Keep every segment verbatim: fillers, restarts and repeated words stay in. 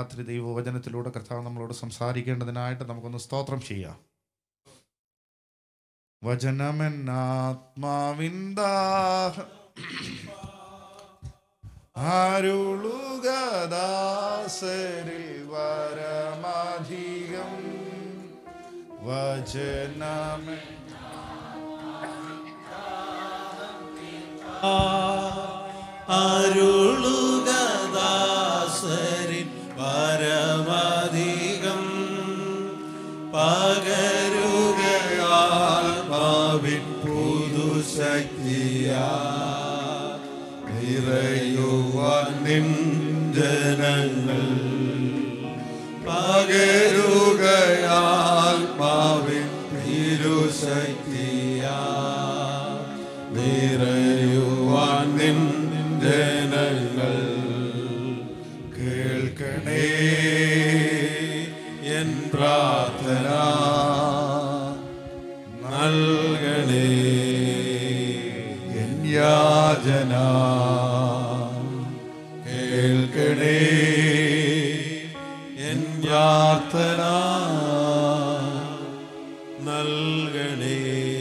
രാത്രി ദൈവവചനത്തിലൂടെ കർത്താവ് നമ്മളോട് സംസാരിക്കേണ്ടതിനായിട്ട് നമുക്കൊന്ന് സ്തോത്രം ചെയ്യാം. വചനമെന്നാത്മാവിന്ദാഹം അരുളുകദാസരിൽ വരമധികം. വചനമേ അരുളുകദാസരിൽ വരമധികം പകരുകയാത്മാവിൻ പുതുശക്തിയാ നിറയുവാൻ നിൻ ജനങ്ങൾ. പകരുകയാത്മാവിൻ തിരുശക്തിയാ നിറയുവാൻ നിൻ ജനങ്ങൾ. കേൾക്കണേ എൻ പ്രാർത്ഥന, നൽകണേ എൻ യാചന. കേൾക്കണേ എൻ പ്രാർത്ഥന, നൽകണേ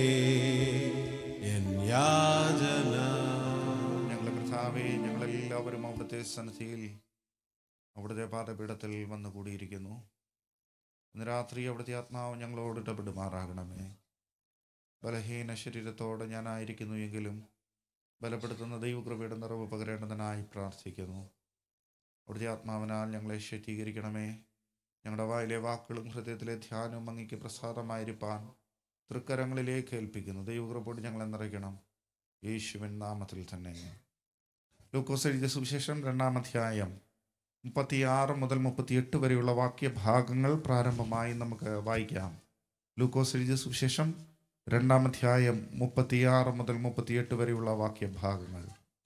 എൻ യാചന. ഞങ്ങളുടെ കർത്താവേ, ഞങ്ങളെല്ലാവരും അവിടുത്തെ സന്നിധിയിൽ അവിടുത്തെ പാദപീഠത്തിൽ വന്നു കൂടിയിരിക്കുന്നു. ഇന്ന് രാത്രി അവിടുത്തെ ആത്മാവ് ഞങ്ങളോട് ഇടപെടുമാറാകണമേ. ബലഹീന ശരീരത്തോടെ ഞാനായിരിക്കുന്നു എങ്കിലും ബലപ്പെടുത്തുന്ന ദൈവകൃപയുടെ നിറവ് പകരേണ്ടതിനായി പ്രാർത്ഥിക്കുന്നു. അവിടുത്തെ ആത്മാവിനാൽ ഞങ്ങളെ ശക്തീകരിക്കണമേ. ഞങ്ങളുടെ വായിലെ വാക്കുകളും ഹൃദയത്തിലെ ധ്യാനവും അങ്ങേക്ക് പ്രസാദമായിരിക്കാൻ തൃക്കരങ്ങളിലേക്ക് ഏൽപ്പിക്കുന്നു. ദൈവകൃപയോട് ഞങ്ങളെ നിറയ്ക്കണം, യേശുവിൻ നാമത്തിൽ തന്നെ. ലൂക്കോസ് എഴുതിയ സുവിശേഷം രണ്ടാം അധ്യായം മുപ്പത്തിയാറ് മുതൽ മുപ്പത്തിയെട്ട് വരെയുള്ള വാക്യഭാഗങ്ങൾ പ്രാരംഭമായി നമുക്ക് വായിക്കാം. ലൂക്കോസ് എഴുതിയ സുവിശേഷം രണ്ടാം അധ്യായം മുപ്പത്തിയാറ് മുതൽ മുപ്പത്തിയെട്ട് വരെയുള്ള വാക്യഭാഗങ്ങൾ.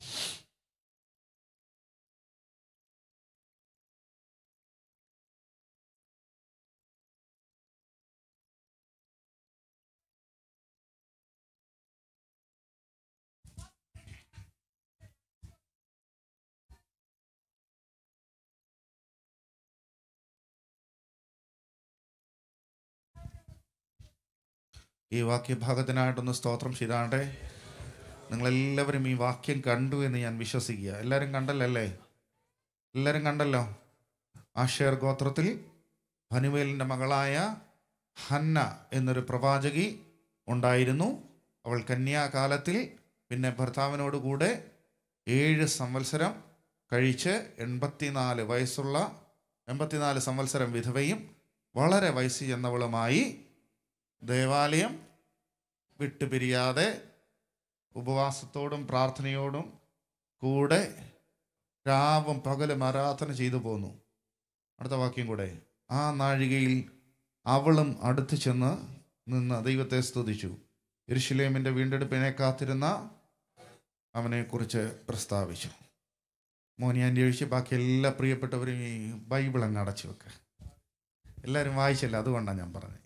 ഈ വാക്യഭാഗത്തിനായിട്ടൊന്ന് സ്തോത്രം ചെയ്താണ്ടേ. നിങ്ങളെല്ലാവരും ഈ വാക്യം കണ്ടു എന്ന് ഞാൻ വിശ്വസിക്കുക. എല്ലാവരും കണ്ടല്ലേ? എല്ലാവരും കണ്ടല്ലോ. ആശേർ ഗോത്രത്തിൽ ഫനുവേലിൻ്റെ മകളായ ഹന്ന എന്നൊരു പ്രവാചകി ഉണ്ടായിരുന്നു. അവൾ കന്യാകാലത്തിൽ പിന്നെ ഭർത്താവിനോട് കൂടെ ഏഴ് സംവത്സരം കഴിച്ച് എൺപത്തിനാല് വയസ്സുള്ള എൺപത്തിനാല് സംവത്സരം വിധവയും വളരെ വയസ്സ് ചെന്നവളുമായി ദേവാലയം വിട്ടുപിരിയാതെ ഉപവാസത്തോടും പ്രാർത്ഥനയോടും കൂടെ രാവും പകലും ആരാധന ചെയ്തു പോന്നു. അടുത്ത വാക്യം കൂടെ. ആ നാഴികയിൽ അവളും അടുത്ത് ചെന്ന് നിന്ന് ദൈവത്തെ സ്തുതിച്ചു. യെരൂശലേമിൻ്റെ വീണ്ടെടുപ്പിനെ കാത്തിരുന്ന അവനെക്കുറിച്ച് പ്രസ്താവിച്ചു. മോനിയാൻ്റെ ഒഴിച്ച് ബാക്കി എല്ലാ പ്രിയപ്പെട്ടവരും ഈ ബൈബിൾ അങ്ങ് അടച്ചു വെക്കുക. എല്ലാവരും വായിച്ചല്ല, അതുകൊണ്ടാണ് ഞാൻ പറഞ്ഞത്.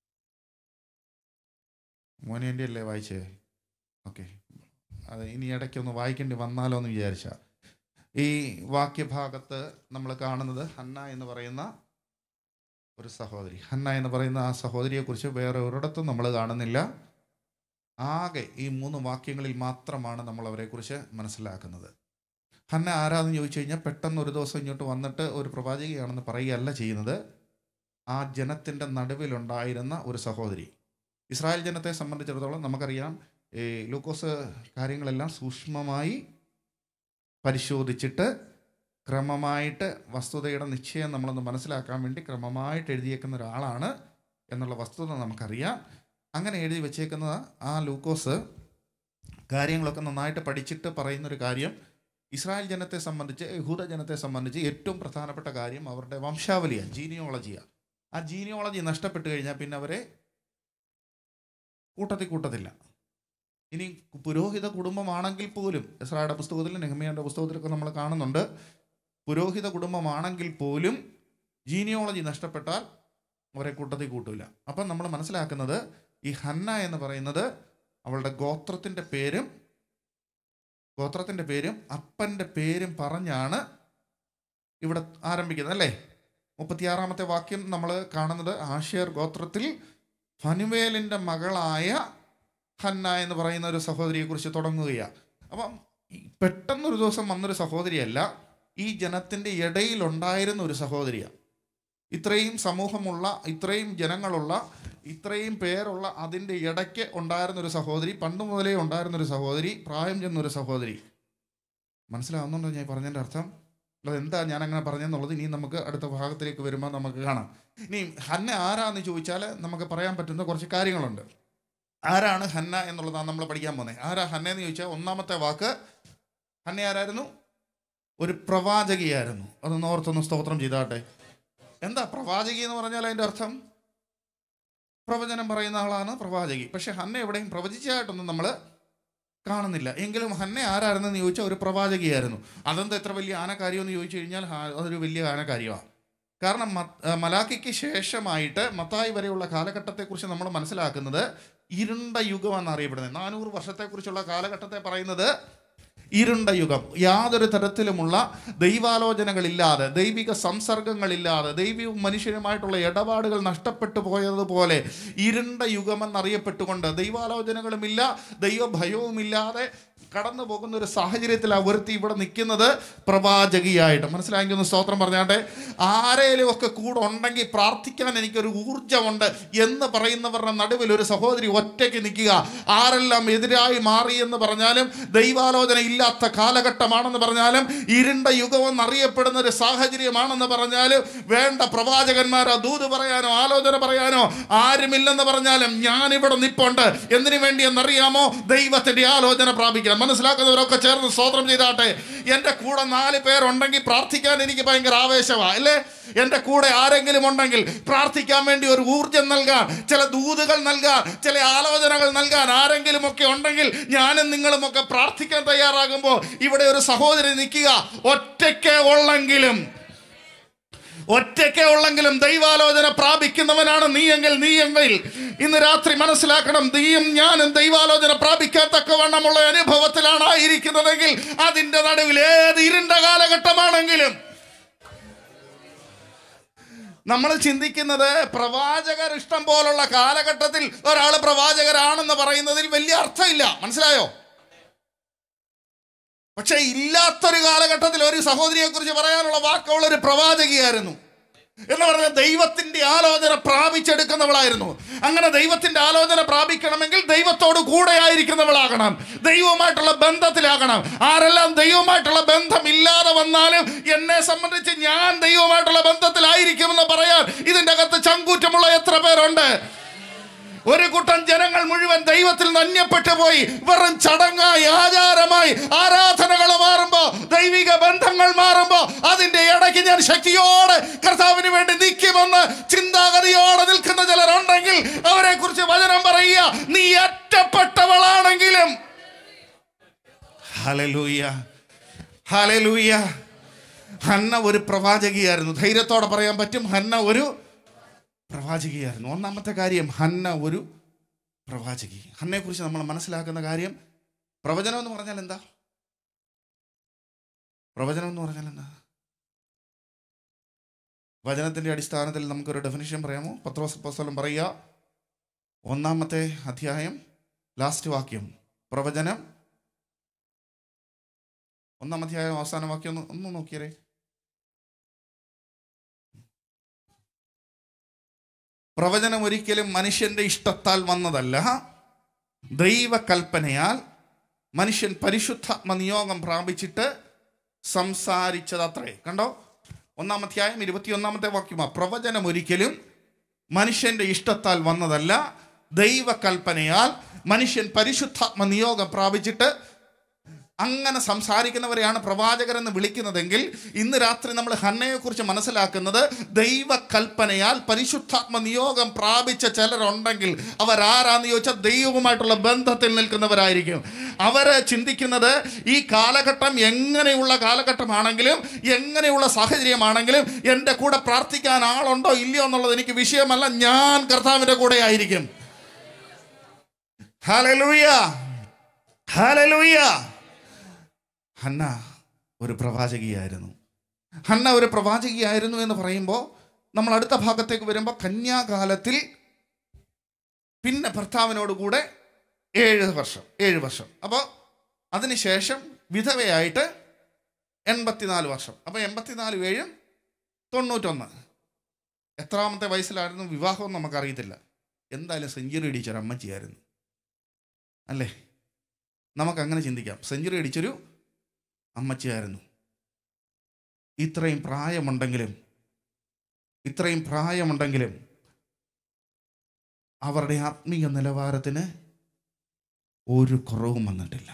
മോനിയാൻ്റെ അല്ലേ വായിച്ചേ? ഓക്കെ, അത് ഇനി ഇടയ്ക്കൊന്ന് വായിക്കേണ്ടി വന്നാലോ എന്ന് വിചാരിച്ച. ഈ വാക്യഭാഗത്ത് നമ്മൾ കാണുന്നത് ഹന്ന എന്ന് പറയുന്ന ഒരു സഹോദരി. ഹന്ന എന്ന് പറയുന്ന ആ സഹോദരിയെക്കുറിച്ച് വേറെ ഒരിടത്തും നമ്മൾ കാണുന്നില്ല. ആകെ ഈ മൂന്ന് വാക്യങ്ങളിൽ മാത്രമാണ് നമ്മൾ അവരെക്കുറിച്ച് മനസ്സിലാക്കുന്നത്. ഹന്ന ആരാധന ചോദിച്ചു കഴിഞ്ഞാൽ പെട്ടെന്ന് ഒരു ദിവസം ഇങ്ങോട്ട് വന്നിട്ട് ഒരു പ്രവാചകയാണെന്ന് പറയുകയല്ല ചെയ്യുന്നത്. ആ ജനത്തിൻ്റെ നടുവിലുണ്ടായിരുന്ന ഒരു സഹോദരി. ഇസ്രായേൽ ജനത്തെ സംബന്ധിച്ചിടത്തോളം നമുക്കറിയാം, ഈ ലൂക്കോസ് കാര്യങ്ങളെല്ലാം സൂക്ഷ്മമായി പരിശോധിച്ചിട്ട് ക്രമമായിട്ട് വസ്തുതയുടെ നിശ്ചയം നമ്മളൊന്ന് മനസ്സിലാക്കാൻ വേണ്ടി ക്രമമായിട്ട് എഴുതിയേക്കുന്ന ഒരാളാണ് എന്നുള്ള വസ്തുത നമുക്കറിയാം. അങ്ങനെ എഴുതി വച്ചേക്കുന്ന ആ ലൂക്കോസ് കാര്യങ്ങളൊക്കെ നന്നായിട്ട് പഠിച്ചിട്ട് പറയുന്നൊരു കാര്യം, ഇസ്രായേൽ ജനത്തെ സംബന്ധിച്ച്, യഹൂദ ജനത്തെ സംബന്ധിച്ച് ഏറ്റവും പ്രധാനപ്പെട്ട കാര്യം അവരുടെ വംശാവലിയാണ്, ജീനിയോളജിയാണ്. ആ ജീനിയോളജി നഷ്ടപ്പെട്ട് കഴിഞ്ഞാൽ പിന്നെ അവരെ കൂട്ടത്തിൽ കൂട്ടത്തില്ല. ഇനി പുരോഹിത കുടുംബമാണെങ്കിൽ പോലും, എസ്രായുടെ പുസ്തകത്തിലും നെഹമ്യാൻ്റെ പുസ്തകത്തിലൊക്കെ നമ്മൾ കാണുന്നുണ്ട്, പുരോഹിത കുടുംബമാണെങ്കിൽ പോലും ജീനിയോളജി നഷ്ടപ്പെട്ടാൽ അവരെ കൂട്ടത്തിൽ കൂട്ടില്ല. അപ്പം നമ്മൾ മനസ്സിലാക്കുന്നത് ഈ ഹന്ന എന്ന് പറയുന്നത് അവളുടെ ഗോത്രത്തിൻ്റെ പേരും ഗോത്രത്തിൻ്റെ പേരും അപ്പൻ്റെ പേരും പറഞ്ഞാണ് ഇവിടെ ആരംഭിക്കുന്നത്, അല്ലേ? മുപ്പത്തിയാറാമത്തെ വാക്യം നമ്മൾ കാണുന്നത് ആശേർ ഗോത്രത്തിൽ ഫനുവേലിൻ്റെ മകളായ ഹന്ന എന്ന് പറയുന്ന ഒരു സഹോദരിയെക്കുറിച്ച് തുടങ്ങുകയാണ്. അപ്പം പെട്ടെന്നൊരു ദിവസം വന്നൊരു സഹോദരിയല്ല, ഈ ജനത്തിൻ്റെ ഇടയിലുണ്ടായിരുന്ന ഒരു സഹോദരിയാണ്. ഇത്രയും സമൂഹമുള്ള, ഇത്രയും ജനങ്ങളുള്ള, ഇത്രയും പേരുള്ള അതിൻ്റെ ഇടയ്ക്ക് ഉണ്ടായിരുന്നൊരു സഹോദരി, പണ്ട് മുതലേ ഉണ്ടായിരുന്നൊരു സഹോദരി, പ്രായം ചെന്നൊരു സഹോദരി. മനസ്സിലാവുന്നുണ്ടോ ഞാൻ പറഞ്ഞതിൻ്റെ അർത്ഥം? അതെന്താ ഞാൻ അങ്ങനെ പറഞ്ഞെന്നുള്ളത് ഇനി നമുക്ക് അടുത്ത ഭാഗത്തിലേക്ക് വരുമ്പോൾ നമുക്ക് കാണാം. ഇനി ഹന്ന ആരാന്ന് ചോദിച്ചാൽ നമുക്ക് പറയാൻ പറ്റുന്ന കുറച്ച് കാര്യങ്ങളുണ്ട്. ആരാണ് ഹന്ന എന്നുള്ളതാണ് നമ്മൾ പഠിക്കാൻ പോകുന്നത്. ആരാ ഹന്ന എന്ന് ചോദിച്ചാൽ ഒന്നാമത്തെ വാക്ക്, ഹന്ന ആരായിരുന്നു? ഒരു പ്രവാചകിയായിരുന്നു. അതൊന്ന് ഓർത്തൊന്ന് സ്തോത്രം ചെയ്താട്ടെ. എന്താ പ്രവാചകി എന്ന് പറഞ്ഞാൽ അതിൻ്റെ അർത്ഥം? പ്രവചനം പറയുന്ന ആളാണ് പ്രവാചകി. പക്ഷെ ഹന്ന എവിടെയും പ്രവചിച്ചതായിട്ടൊന്നും നമ്മൾ കാണുന്നില്ല. എങ്കിലും ഹന്ന ആരായിരുന്നെന്ന് ചോദിച്ചാൽ ഒരു പ്രവാചകിയായിരുന്നു. അതെന്താ എത്ര വലിയ ആനക്കാര്യമെന്ന് ചോദിച്ചു കഴിഞ്ഞാൽ അതൊരു വലിയ ആനക്കാര്യമാണ്. കാരണം മലാക്കിക്ക് ശേഷമായിട്ട് മത്തായി വരെയുള്ള കാലഘട്ടത്തെക്കുറിച്ച് നമ്മൾ മനസ്സിലാക്കുന്നത് ഇരുണ്ട യുഗം എന്നറിയപ്പെടുന്നത്. നാനൂറ് വർഷത്തെക്കുറിച്ചുള്ള കാലഘട്ടത്തെ പറയുന്നത് ഇരുണ്ട യുഗം. യാതൊരു തരത്തിലുമുള്ള ദൈവാലോചനകളില്ലാതെ, ദൈവിക സംസർഗങ്ങളില്ലാതെ, ദൈവവും മനുഷ്യനുമായിട്ടുള്ള ഇടപാടുകൾ നഷ്ടപ്പെട്ടു പോയതുപോലെ ഇരുണ്ട യുഗമെന്നറിയപ്പെട്ടുകൊണ്ട് ദൈവാലോചനകളുമില്ല, ദൈവഭയവുമില്ലാതെ കടന്നു പോകുന്ന ഒരു സാഹചര്യത്തിലാണ് ഒരുത്തി ഇവിടെ നിൽക്കുന്നത് പ്രവാചകിയായിട്ട്. മനസ്സിലായെങ്കിൽ ഒന്ന് സ്തോത്രം പറഞ്ഞാട്ടെ. ആരേലും ഒക്കെ കൂടെ ഉണ്ടെങ്കിൽ പ്രാർത്ഥിക്കാൻ എനിക്കൊരു ഊർജ്ജമുണ്ട് എന്ന് പറയുന്നവരുടെ നടുവിൽ ഒരു സഹോദരി ഒറ്റയ്ക്ക് നിൽക്കുക. ആരെല്ലാം എതിരായി മാറി എന്ന് പറഞ്ഞാലും, ദൈവാലോചന ഇല്ലാത്ത കാലഘട്ടമാണെന്ന് പറഞ്ഞാലും, ഇരുണ്ട യുഗമെന്നറിയപ്പെടുന്ന ഒരു സാഹചര്യമാണെന്ന് പറഞ്ഞാലും, വേണ്ട പ്രവാചകന്മാരോ ദൂത് പറയാനോ ആലോചന പറയാനോ ആരുമില്ലെന്ന് പറഞ്ഞാലും ഞാനിവിടെ നിപ്പുണ്ട്. എന്തിനു വേണ്ടി എന്നറിയാമോ? ദൈവത്തിൻ്റെ ആലോചന പ്രാപിക്കാൻ. മനസ്സിലാക്കുന്നവരൊക്കെ ചേർന്ന് സ്തോത്രം ചെയ്താട്ടെ. എൻ്റെ കൂടെ നാല് പേരുണ്ടെങ്കിൽ പ്രാർത്ഥിക്കാൻ എനിക്ക് ഭയങ്കര ആവേശമാണ്, അല്ലേ? എൻ്റെ കൂടെ ആരെങ്കിലും ഉണ്ടെങ്കിൽ പ്രാർത്ഥിക്കാൻ വേണ്ടി ഒരു ഊർജ്ജം നൽകാൻ, ചില ദൂതുകൾ നൽകാൻ, ചില ആലോചനകൾ നൽകാൻ ആരെങ്കിലും ഒക്കെ ഉണ്ടെങ്കിൽ ഞാനും നിങ്ങളും ഒക്കെ പ്രാർത്ഥിക്കാൻ തയ്യാറാകുമ്പോൾ ഇവിടെ ഒരു സഹോദരി നിൽക്കുക. ഒറ്റയ്ക്ക് ഉള്ളെങ്കിലും ഒറ്റയ്ക്ക് ഉള്ളെങ്കിലും ദൈവാലോചന പ്രാപിക്കുന്നവനാണ് നീയെങ്കിൽ നീയെങ്കിൽ ഇന്ന് രാത്രി മനസ്സിലാക്കണം, നീയും ഞാനും ദൈവാലോചന പ്രാപിക്കാൻ തക്കവണ്ണമുള്ള അനുഭവത്തിലാണ് ആയിരിക്കുന്നതെങ്കിൽ അതിൻ്റെ നടുവിൽ ഏത് ഇരുണ്ട കാലഘട്ടമാണെങ്കിലും നമ്മൾ ചിന്തിക്കുന്നത് പ്രവാചകർ ഇഷ്ടം പോലുള്ള കാലഘട്ടത്തിൽ ഒരാൾ പ്രവാചകരാണെന്ന് പറയുന്നതിൽ വലിയ അർത്ഥമില്ല. മനസ്സിലായോ? പക്ഷെ ഇല്ലാത്തൊരു കാലഘട്ടത്തിൽ ഒരു സഹോദരിയെ കുറിച്ച് പറയാനുള്ള വാക്കുള്ള ഒരു പ്രവാചകിയായിരുന്നു എന്ന് പറഞ്ഞാൽ ദൈവത്തിന്റെ ആലോചന പ്രാപിച്ചെടുക്കുന്നവളായിരുന്നു. അങ്ങനെ ദൈവത്തിന്റെ ആലോചന പ്രാപിക്കണമെങ്കിൽ ദൈവത്തോട് കൂടെ ആയിരിക്കുന്നവളാകണം, ദൈവവുമായിട്ടുള്ള ബന്ധത്തിലാകണം. ആരെല്ലാം ദൈവവുമായിട്ടുള്ള ബന്ധം ഇല്ലാതെ വന്നാലും എന്നെ സംബന്ധിച്ച് ഞാൻ ദൈവവുമായിട്ടുള്ള ബന്ധത്തിലായിരിക്കുമെന്ന് പറയാൻ ഇതിൻ്റെ അകത്ത് ചങ്കൂറ്റമുള്ള എത്ര പേരുണ്ട്? ഒരു കൂട്ടം ജനങ്ങൾ മുഴുവൻ ദൈവത്തിൽ നിന്ന് അന്യപ്പെട്ടു പോയി. വെറും ചടങ്ങായി, ആചാരമായി ആരാധനകൾ മാറുമ്പോ, ദൈവിക ബന്ധങ്ങൾ മാറുമ്പോ അതിന്റെ ഇടയ്ക്ക് ഞാൻ ശക്തിയോടെ കർത്താവിന് വേണ്ടി നിൽക്കുമെന്ന് ചിന്താഗതിയോടെ നിൽക്കുന്ന ചിലരുണ്ടെങ്കിൽ അവരെ കുറിച്ച് വചനം പറയുക, നീ ഒറ്റപ്പെട്ടവളാണെങ്കിലും. Hallelujah, hallelujah. ഹന്ന ഒരു പ്രവാചകിയായിരുന്നു. ധൈര്യത്തോടെ പറയാൻ പറ്റും, ഹന്ന ഒരു പ്രവാചകിയായിരുന്നു. ഒന്നാമത്തെ കാര്യം, ഹന്ന ഒരു പ്രവാചകി. ഹന്നയെ കുറിച്ച് നമ്മൾ മനസ്സിലാക്കുന്ന കാര്യം, പ്രവചനം എന്ന് പറഞ്ഞാൽ എന്താ? പ്രവചനം എന്ന് പറഞ്ഞാൽ എന്താ? വചനത്തിന്റെ അടിസ്ഥാനത്തിൽ നമുക്കൊരു ഡെഫിനിഷൻ പറയാമോ? പത്രോസ് അപ്പോസ്തലൻ പറയുക, ഒന്നാമത്തെ അധ്യായം ലാസ്റ്റ് വാക്യം, പ്രവചനം ഒന്നാം അധ്യായം അവസാന വാക്യം ഒന്ന് ഒന്ന് നോക്കിയേ. പ്രവചനം ഒരിക്കലും മനുഷ്യന്റെ ഇഷ്ടത്താൽ വന്നതല്ല, ദൈവകൽപ്പനയാൽ മനുഷ്യൻ പരിശുദ്ധാത്മ നിയോഗം പ്രാപിച്ചിട്ട് സംസാരിച്ചതത്രേ. കണ്ടോ? ഒന്നാം അധ്യായം ഇരുപത്തിയൊന്നാമത്തെ വാക്യമാ. പ്രവചനം ഒരിക്കലും മനുഷ്യന്റെ ഇഷ്ടത്താൽ വന്നതല്ല, ദൈവകൽപ്പനയാൽ മനുഷ്യൻ പരിശുദ്ധാത്മ നിയോഗം പ്രാപിച്ചിട്ട്. അങ്ങനെ സംസാരിക്കുന്നവരെയാണ് പ്രവാചകരെന്ന് വിളിക്കുന്നതെങ്കിൽ ഇന്ന് രാത്രി നമ്മൾ ഹന്നയെ കുറിച്ച് മനസ്സിലാക്കുന്നത്, ദൈവകൽപ്പനയാൽ പരിശുദ്ധാത്മ നിയോഗം പ്രാപിച്ച ചിലരുണ്ടെങ്കിൽ അവരാരാന്ന് ചോദിച്ചാൽ ദൈവവുമായിട്ടുള്ള ബന്ധത്തിൽ നിൽക്കുന്നവരായിരിക്കും. അവര് ചിന്തിക്കുന്നത് ഈ കാലഘട്ടം എങ്ങനെയുള്ള കാലഘട്ടമാണെങ്കിലും എങ്ങനെയുള്ള സാഹചര്യമാണെങ്കിലും എൻ്റെ കൂടെ പ്രാർത്ഥിക്കാൻ ആളുണ്ടോ ഇല്ലയോ എന്നുള്ളത് എനിക്ക് വിഷയമല്ല, ഞാൻ കർത്താവിൻ്റെ കൂടെ ആയിരിക്കും. Hallelujah, hallelujah. ഹന്ന ഒരു പ്രവാചകിയായിരുന്നു. ഹന്ന ഒരു പ്രവാചകിയായിരുന്നു എന്ന് പറയുമ്പോൾ നമ്മൾ അടുത്ത ഭാഗത്തേക്ക് വരുമ്പോൾ കന്യാകാലത്തിൽ പിന്നെ ഭർത്താവിനോട് കൂടെ ഏഴ് വർഷം ഏഴ് വർഷം അപ്പോൾ അതിനുശേഷം വിധവയായിട്ട് എൺപത്തിനാല് വർഷം. അപ്പോൾ എൺപത്തിനാല് ഏഴും തൊണ്ണൂറ്റൊന്ന്. എത്രാമത്തെ വയസ്സിലായിരുന്നു വിവാഹം നമുക്കറിയത്തില്ല. എന്തായാലും സെഞ്ചുറി അടിച്ചൊരു അമ്മച്ചിയായിരുന്നു അല്ലേ? നമുക്കങ്ങനെ ചിന്തിക്കാം. സെഞ്ചുറി അടിച്ചൊരു അമ്മച്ചിയായിരുന്നു. ഇത്രയും പ്രായമുണ്ടെങ്കിലും ഇത്രയും പ്രായമുണ്ടെങ്കിലും അവരുടെ ആത്മീയ നിലവാരത്തിന് ഒരു കുറവും വന്നിട്ടില്ല.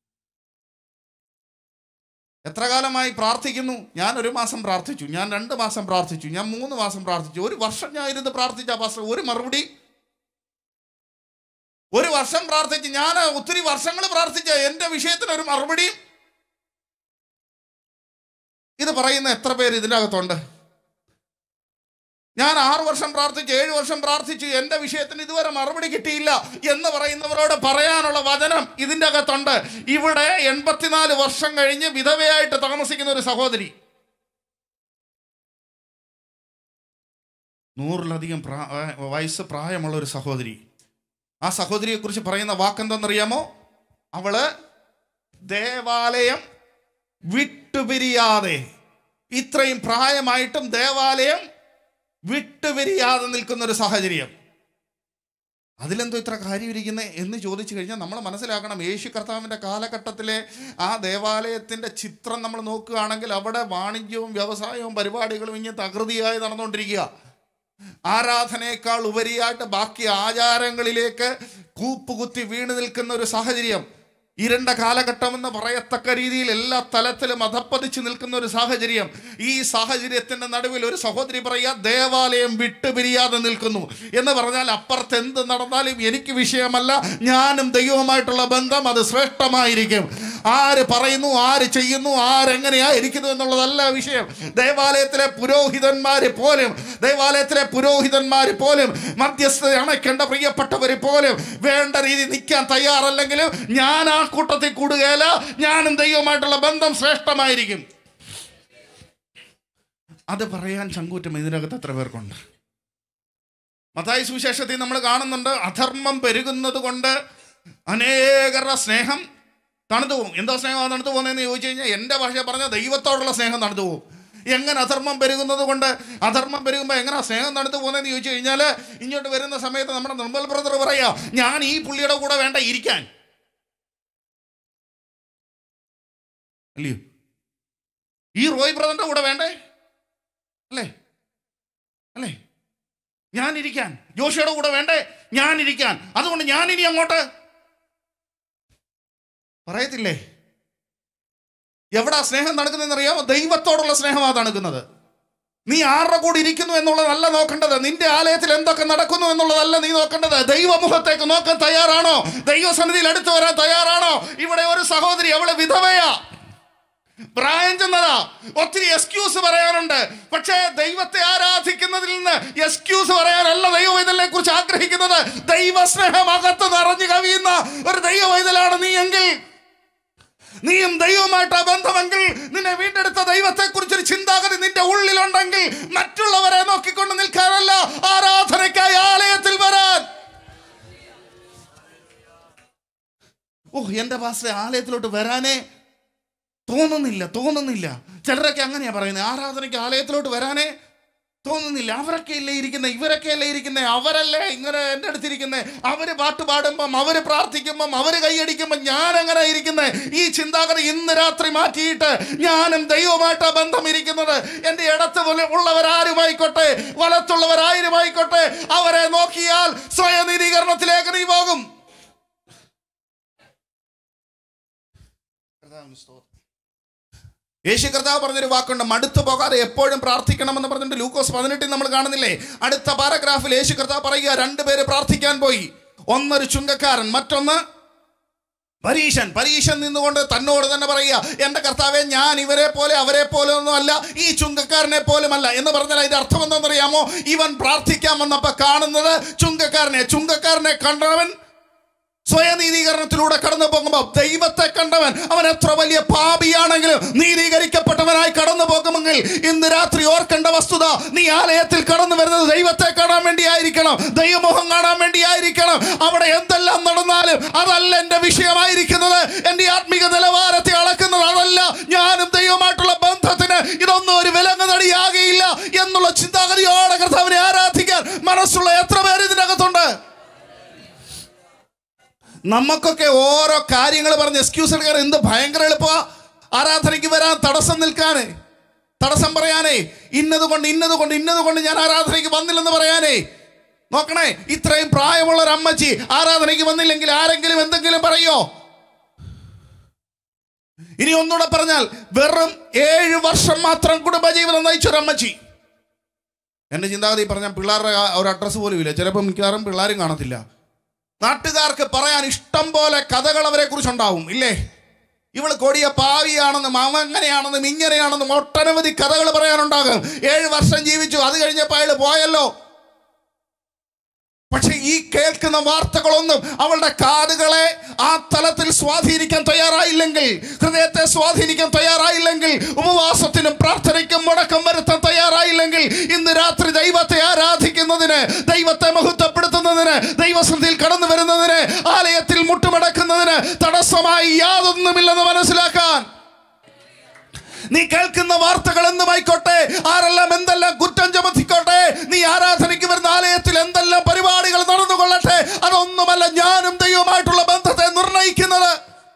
എത്ര കാലമായി പ്രാർത്ഥിക്കുന്നു? ഞാൻ ഒരു മാസം പ്രാർത്ഥിച്ചു, ഞാൻ രണ്ട് മാസം പ്രാർത്ഥിച്ചു, ഞാൻ മൂന്ന് മാസം പ്രാർത്ഥിച്ചു, ഒരു വർഷം ഞാൻ ഇരുന്ന് പ്രാർത്ഥിച്ച പാസ്റ്റർ ഒരു മറുപടി. ഒരു വർഷം പ്രാർത്ഥിച്ച്, ഞാൻ ഒത്തിരി വർഷങ്ങൾ പ്രാർത്ഥിച്ച എൻ്റെ വിഷയത്തിന് ഒരു മറുപടി. ഇത് പറയുന്ന എത്ര പേര് ഇതിൻ്റെ അകത്തുണ്ട്? ഞാൻ ആറ് വർഷം പ്രാർത്ഥിച്ചു, ഏഴ് വർഷം പ്രാർത്ഥിച്ചു, എൻ്റെ വിഷയത്തിന് ഇതുവരെ മറുപടി കിട്ടിയില്ല എന്ന് പറയുന്നവരോട് പറയാനുള്ള വചനം ഇതിൻ്റെ അകത്തുണ്ട്. ഇവിടെ എൺപത്തിനാല് വർഷം കഴിഞ്ഞ് വിധവയായിട്ട് താമസിക്കുന്ന ഒരു സഹോദരി, നൂറിലധികം പ്രാ വയസ്സ് പ്രായമുള്ള ഒരു സഹോദരി. ആ സഹോദരിയെ കുറിച്ച് പറയുന്ന വാക്കെന്തെന്നറിയാമോ? അവള് ദേവാലയം വിട്ടുപിരിയാതെ, ഇത്രയും പ്രായമായിട്ടും ദേവാലയം വിട്ടുപിരിയാതെ നിൽക്കുന്ന ഒരു സാഹചര്യം. അതിലെന്തോ ഇത്ര കാര്യം ഇരിക്കുന്നത് എന്ന് ചോദിച്ചു കഴിഞ്ഞാൽ നമ്മൾ മനസ്സിലാക്കണം, യേശു കർത്താവിൻ്റെ കാലഘട്ടത്തിലെ ആ ദേവാലയത്തിൻ്റെ ചിത്രം നമ്മൾ നോക്കുകയാണെങ്കിൽ അവിടെ വാണിജ്യവും വ്യവസായവും പരിപാടികളും ഇങ്ങനെ തകൃതിയായി നടന്നുകൊണ്ടിരിക്കുക. ആരാധനയേക്കാൾ ഉപരിയായിട്ട് ബാക്കി ആചാരങ്ങളിലേക്ക് കൂപ്പുകുത്തി വീണ് നിൽക്കുന്ന ഒരു സാഹചര്യം. ഇരുണ്ട കാലഘട്ടം എന്ന് പറയത്തക്ക രീതിയിൽ എല്ലാ തലത്തിലും അധപ്പതിച്ച് നിൽക്കുന്ന ഒരു സാഹചര്യം. ഈ സാഹചര്യത്തിൻ്റെ നടുവിൽ ഒരു സഹോദരി പറയുക, ദേവാലയം വിട്ടുപിരിയാതെ നിൽക്കുന്നു എന്ന് പറഞ്ഞാൽ അപ്പുറത്ത് എന്ത് നടന്നാലും എനിക്ക് വിഷയമല്ല, ഞാനും ദൈവവുമായിട്ടുള്ള ബന്ധം അത് ശ്രേഷ്ഠമായിരിക്കും. ആര് പറയുന്നു, ആര് ചെയ്യുന്നു, ആരെങ്ങനെയാ ഇരിക്കുന്നു എന്നുള്ളതല്ല വിഷയം. ദേവാലയത്തിലെ പുരോഹിതന്മാർ പോലും ദേവാലയത്തിലെ പുരോഹിതന്മാർ പോലും മധ്യസ്ഥത അണയ്ക്കേണ്ട പ്രിയപ്പെട്ടവർ പോലും വേണ്ട രീതി നിൽക്കാൻ തയ്യാറല്ലെങ്കിലും ഞാൻ ആ കൂട്ടത്തിൽ കൂടുകയില്ല, ഞാനും ദൈവവുമായിട്ടുള്ള ബന്ധം ശ്രേഷ്ഠമായിരിക്കും. അത് പറയാൻ ചങ്കൂറ്റം ഇതിനകത്ത് എത്ര പേർക്കുണ്ട്? മത്തായി സുവിശേഷത്തിൽ നമ്മൾ കാണുന്നുണ്ട്, അധർമ്മം പെരുകുന്നത് കൊണ്ട് അനേകരുടെ സ്നേഹം തണുത്തു പോകും. എന്താ സ്നേഹമാണ് തണുത്തു പോകുന്നതെന്ന് ചോദിച്ചു കഴിഞ്ഞാൽ എൻ്റെ ഭാഷ പറഞ്ഞാൽ ദൈവത്തോടുള്ള സ്നേഹം തണുത്തു പോകും. എങ്ങനെ അധർമ്മം പെരുകുന്നത് കൊണ്ട് അധർമ്മം പെരുകുമ്പോൾ എങ്ങനെ സ്നേഹം തണുത്തു പോകുന്നതെന്ന് ചോദിച്ചു കഴിഞ്ഞാൽ, ഇങ്ങോട്ട് വരുന്ന സമയത്ത് നമ്മുടെ നിർമ്മൽ ബ്രദർ പറയാ, ഞാൻ ഈ പുള്ളിയുടെ കൂടെ വേണ്ട ഇരിക്കാൻ, അല്ലയോ? ഈ റോയ് ബ്രദറിന്റെ കൂടെ വേണ്ടേ, അല്ലേ അല്ലേ ഞാനിരിക്കാൻ. ജോഷിയുടെ കൂടെ വേണ്ടേ ഞാനിരിക്കാൻ, അതുകൊണ്ട് ഞാനിനി അങ്ങോട്ട് പറയത്തില്ലേ? എവിടാ സ്നേഹം നടക്കുന്നതെന്ന് അറിയാമോ? ദൈവത്തോടുള്ള സ്നേഹമാണ് നടക്കുന്നത്. നീ ആരുടെ കൂടെ ഇരിക്കുന്നു എന്നുള്ളതല്ല നോക്കേണ്ടത്, നിന്റെ ആലയത്തിൽ എന്തൊക്കെ നടക്കുന്നു എന്നുള്ളതല്ല നീ നോക്കേണ്ടത്. ദൈവമുഖത്തേക്ക് നോക്കാൻ തയ്യാറാണോ? ദൈവസന്നിധിയിൽ അടുത്ത് വരാൻ തയ്യാറാണോ? ഇവിടെ ഒരു സഹോദരി, അവള് വിധവയാ, പ്രായം ചെന്നതാ, ഒത്തിരി എക്സ്ക്യൂസ് പറയാനുണ്ട്. പക്ഷേ ദൈവത്തെ ആരാധിക്കുന്നതിൽ നിന്ന് എക്സ്ക്യൂസ് പറയാനല്ല ദൈവവൈതലിനെ കുറിച്ച് ആഗ്രഹിക്കുന്നത്. ദൈവസ്നേഹം അകത്ത് നിറഞ്ഞു കവിയുന്ന ഒരു ദൈവവൈതലാണ് നീ എങ്കിൽ, നീയും ദൈവവുമായിട്ട് ബന്ധമെങ്കിൽ, നിന്നെ വീണ്ടെടുത്ത ദൈവത്തെ കുറിച്ചൊരു ചിന്താഗതി നിന്റെ ഉള്ളിലുണ്ടെങ്കിൽ, മറ്റുള്ളവരെ നോക്കിക്കൊണ്ട് നിൽക്കാനല്ല, ആരാധനയ്ക്കായി ആലയത്തിൽ വരാൻ. ഓ, എന്റെ പാസ്റ്ററെ ആലയത്തിലോട്ട് വരാനേ തോന്നുന്നില്ല തോന്നുന്നില്ല ചിലരൊക്കെ അങ്ങനെയാ പറയുന്നത്, ആരാധനയ്ക്ക് ആലയത്തിലോട്ട് വരാനേ തോന്നുന്നില്ല. അവരൊക്കെ അല്ലേ ഇരിക്കുന്നത്, ഇവരൊക്കെ അല്ലേ ഇരിക്കുന്നത്, അവരല്ലേ ഇങ്ങനെ എൻ്റെ അടുത്തിരിക്കുന്നത്, അവര് പാട്ട് പാടുമ്പം, അവര് പ്രാർത്ഥിക്കുമ്പം, അവര് കൈയടിക്കുമ്പം ഞാൻ എങ്ങനെ ഇരിക്കുന്നത്? ഈ ചിന്താഗതി ഇന്ന് രാത്രി മാറ്റിയിട്ട് ഞാനും ദൈവമായിട്ടാ ബന്ധം ഇരിക്കുന്നത്. എൻ്റെ ഇടത്ത് ഉള്ളവരാരുമായിക്കോട്ടെ, വലത്തുള്ളവരാരുമായിക്കോട്ടെ, അവരെ നോക്കിയാൽ സ്വയനീതീകരണത്തിലേക്ക് നീ പോകും. യേശു കർത്താവ് പറഞ്ഞൊരു വാക്കുണ്ട്, മടുത്തു പോകാതെ എപ്പോഴും പ്രാർത്ഥിക്കണമെന്ന് പറഞ്ഞിട്ട് ലൂക്കോസ് പതിനെട്ടിൽ നമ്മൾ കാണുന്നില്ലേ? അടുത്ത പാരഗ്രാഫിൽ യേശു കർത്താവ് പറയുക, രണ്ടുപേര് പ്രാർത്ഥിക്കാൻ പോയി, ഒന്നൊരു ചുങ്കക്കാരൻ, മറ്റൊന്ന് പരീശൻ. പരീശൻ നിന്നുകൊണ്ട് തന്നോട് തന്നെ പറയുക, എൻ്റെ കർത്താവെ, ഞാൻ ഇവരെ പോലെ അവരെ പോലെ ഒന്നും അല്ല, ഈ ചുങ്കക്കാരനെ പോലുമല്ല എന്ന് പറഞ്ഞാൽ അതിന്റെ അർത്ഥം എന്താണെന്നറിയാമോ? ഇവൻ പ്രാർത്ഥിക്കാൻ വന്നപ്പോൾ കാണുന്നത് ചുങ്കക്കാരനെ. ചുങ്കക്കാരനെ കണ്ടവൻ സ്വയനീതീകരണത്തിലൂടെ കടന്നു പോകുമ്പോൾ ദൈവത്തെ കണ്ടവൻ, അവൻ എത്ര വലിയ പാപിയാണെങ്കിലും നീതീകരിക്കപ്പെട്ട പ്രിയപ്പെട്ടവനായി കടന്നു പോകുമെങ്കിൽ ഇന്ന് രാത്രി ഓർക്കേണ്ട വസ്തുത, നീ ആലയത്തിൽ കടന്നു വരുന്നത് ദൈവത്തെ കാണാൻ വേണ്ടിയായിരിക്കണം, ദൈവമുഖം കാണാൻ വേണ്ടിയായിരിക്കണം. അവിടെ എന്തെല്ലാം നടന്നാലും അതല്ല എൻ്റെ വിഷയമായിരിക്കുന്നത്. എൻ്റെ ആത്മീക നിലവാരത്തെ അളക്കുന്നത് അതല്ല. ഞാനും ദൈവമായിട്ടുള്ള ബന്ധത്തിന് ഇതൊന്നും ഒരു വിലങ്ങുതടിയാകയില്ല എന്നുള്ള ചിന്താഗതിയോടെ കർത്താവിനെ ആരാധിക്കാൻ മനസ്സുള്ള എത്ര പേര് ഇതിനകത്തുണ്ട്? നമുക്കൊക്കെ ഓരോ കാര്യങ്ങൾ പറഞ്ഞ് എക്സ്ക്യൂസ് എടുക്കാൻ എന്ത് ഭയങ്കര എളുപ്പമാ ആരാധനയ്ക്ക് വരാൻ, തടസ്സം നിൽക്കാനേ, തടസ്സം പറയാനേ, ഇന്നത് കൊണ്ട് ഇന്നത് കൊണ്ട് ഇന്നത് കൊണ്ട് ഞാൻ ആരാധനയ്ക്ക് വന്നില്ലെന്ന് പറയാനേ. നോക്കണേ, ഇത്രയും പ്രായമുള്ള ഒരു അമ്മച്ചി ആരാധനയ്ക്ക് വന്നില്ലെങ്കിൽ ആരെങ്കിലും എന്തെങ്കിലും പറയോ? ഇനി ഒന്നുകൂടെ പറഞ്ഞാൽ, വെറും ഏഴ് വർഷം മാത്രം കുടുംബജീവിതം നയിച്ചൊരു അമ്മച്ചി. എൻ്റെ ചിന്താഗതി പറഞ്ഞാൽ പിള്ളേരുടെ ഒരു അഡ്രസ്സ് പോലും ഇല്ല. ചിലപ്പോൾ മിക്കവാറും പിള്ളേരും കാണത്തില്ല. നാട്ടുകാർക്ക് പറയാൻ ഇഷ്ടം പോലെ കഥകൾ അവരെ കുറിച്ചുണ്ടാവും, ഇല്ലേ? ഇവള് കൊടിയ പാവിയാണെന്നും അങ്ങനെയാണെന്നും ഇങ്ങനെയാണെന്നും ഒട്ടനവധി കഥകൾ പറയാനുണ്ടാകും. ഏഴ് വർഷം ജീവിച്ചു, അത് കഴിഞ്ഞപ്പോൾ അയാൾ പോയല്ലോ. പക്ഷെ ഈ കേൾക്കുന്ന വാർത്തകളൊന്നും അവളുടെ കാതുകളെ ആ തലത്തിൽ സ്വാധീനിക്കാൻ തയ്യാറായില്ലെങ്കിൽ, ഹൃദയത്തെ സ്വാധീനിക്കാൻ തയ്യാറായില്ലെങ്കിൽ, ഉപവാസത്തിനും പ്രാർത്ഥനയ്ക്കും മുടക്കം വരുത്താൻ തയ്യാറായില്ലെങ്കിൽ, ഇന്ന് രാത്രി ദൈവത്തെ ആരാധിക്കുന്നതിന്, ദൈവത്തെ മഹത്വപ്പെടുത്തുന്നതിന്, ദൈവസന്നിധിയിൽ കടന്നു വരുന്നതിന്, ആലയത്തിൽ മുട്ടുമടക്കുന്നതിന് തടസ്സമായി യാതൊന്നുമില്ലെന്ന് മനസ്സിലാക്കാൻ. നീ കേൾക്കുന്ന വാർത്തകൾ എന്തുമായിക്കോട്ടെ, ആരെല്ലാം എന്തെല്ലാം കുറ്റം ചുമത്തിക്കോട്ടെ, നീ ആരാധനയ്ക്ക് വരുന്ന ആലയത്തിൽ എന്തെല്ലാം പരിപാടികൾ നടന്നുകൊള്ളട്ടെ, അതൊന്നുമല്ല ഞാനും ദൈവമായിട്ടുള്ള ബന്ധത്തെ നിർണയിക്കുന്നത്.